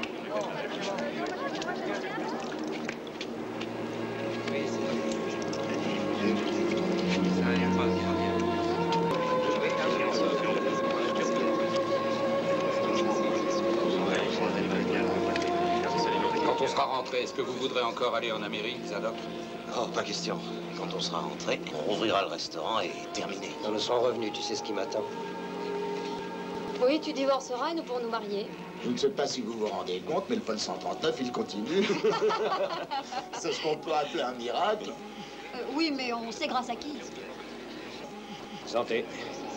Quand on sera rentré, est-ce que vous voudrez encore aller en Amérique, Zadok? Oh, pas question. Quand on sera rentré, on rouvrira le restaurant et terminé. Quand nous serons revenus, tu sais ce qui m'attend. Oui, tu divorceras et nous pourrons nous marier. Je ne sais pas si vous vous rendez compte, mais le vol 139, il continue. C'est ce qu'on peut appeler un miracle. Oui, mais on sait grâce à qui. Santé.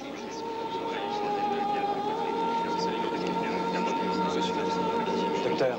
Docteur.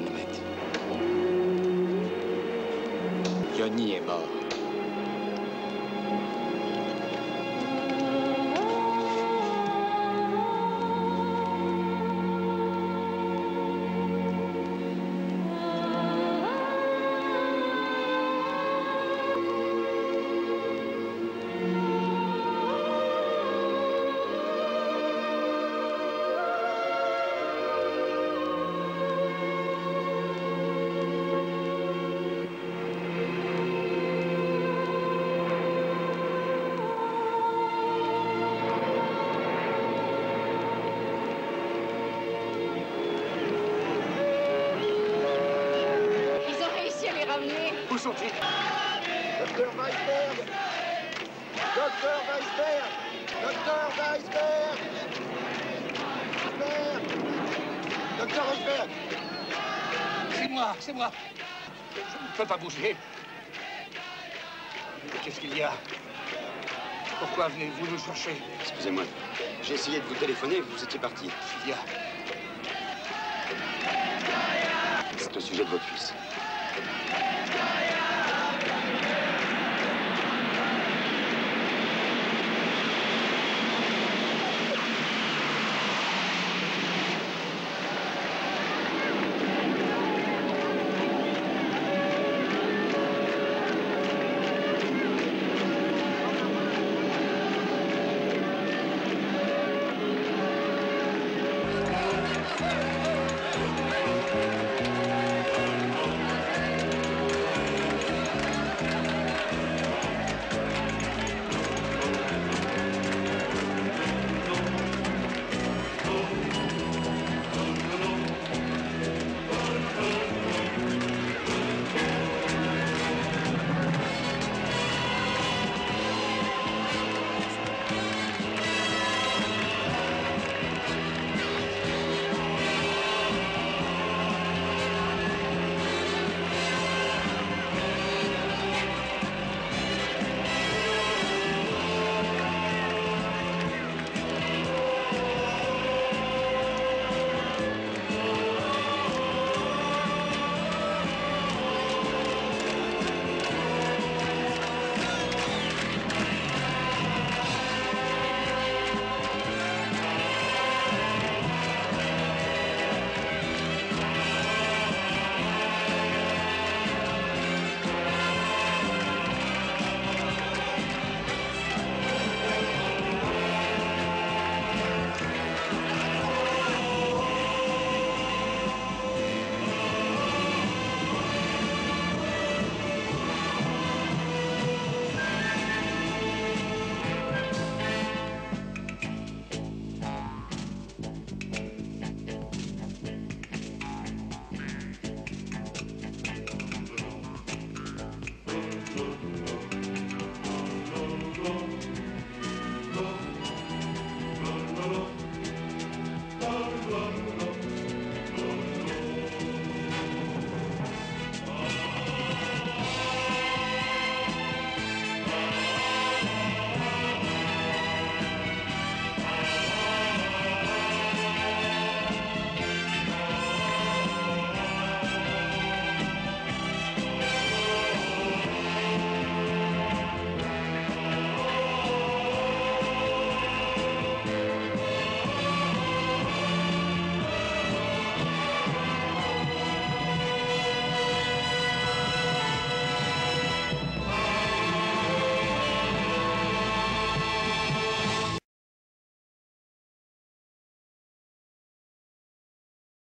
Nemeth. Yoni est mort. Où sont-ils? Docteur Weisberg! Docteur Weisberg! Docteur Weisberg! Docteur Weisberg! C'est moi. Je ne peux pas bouger. Qu'est-ce qu'il y a? Pourquoi venez-vous nous chercher? Excusez-moi, j'ai essayé de vous téléphoner, vous étiez parti. Il y a... C'est au sujet de votre fils.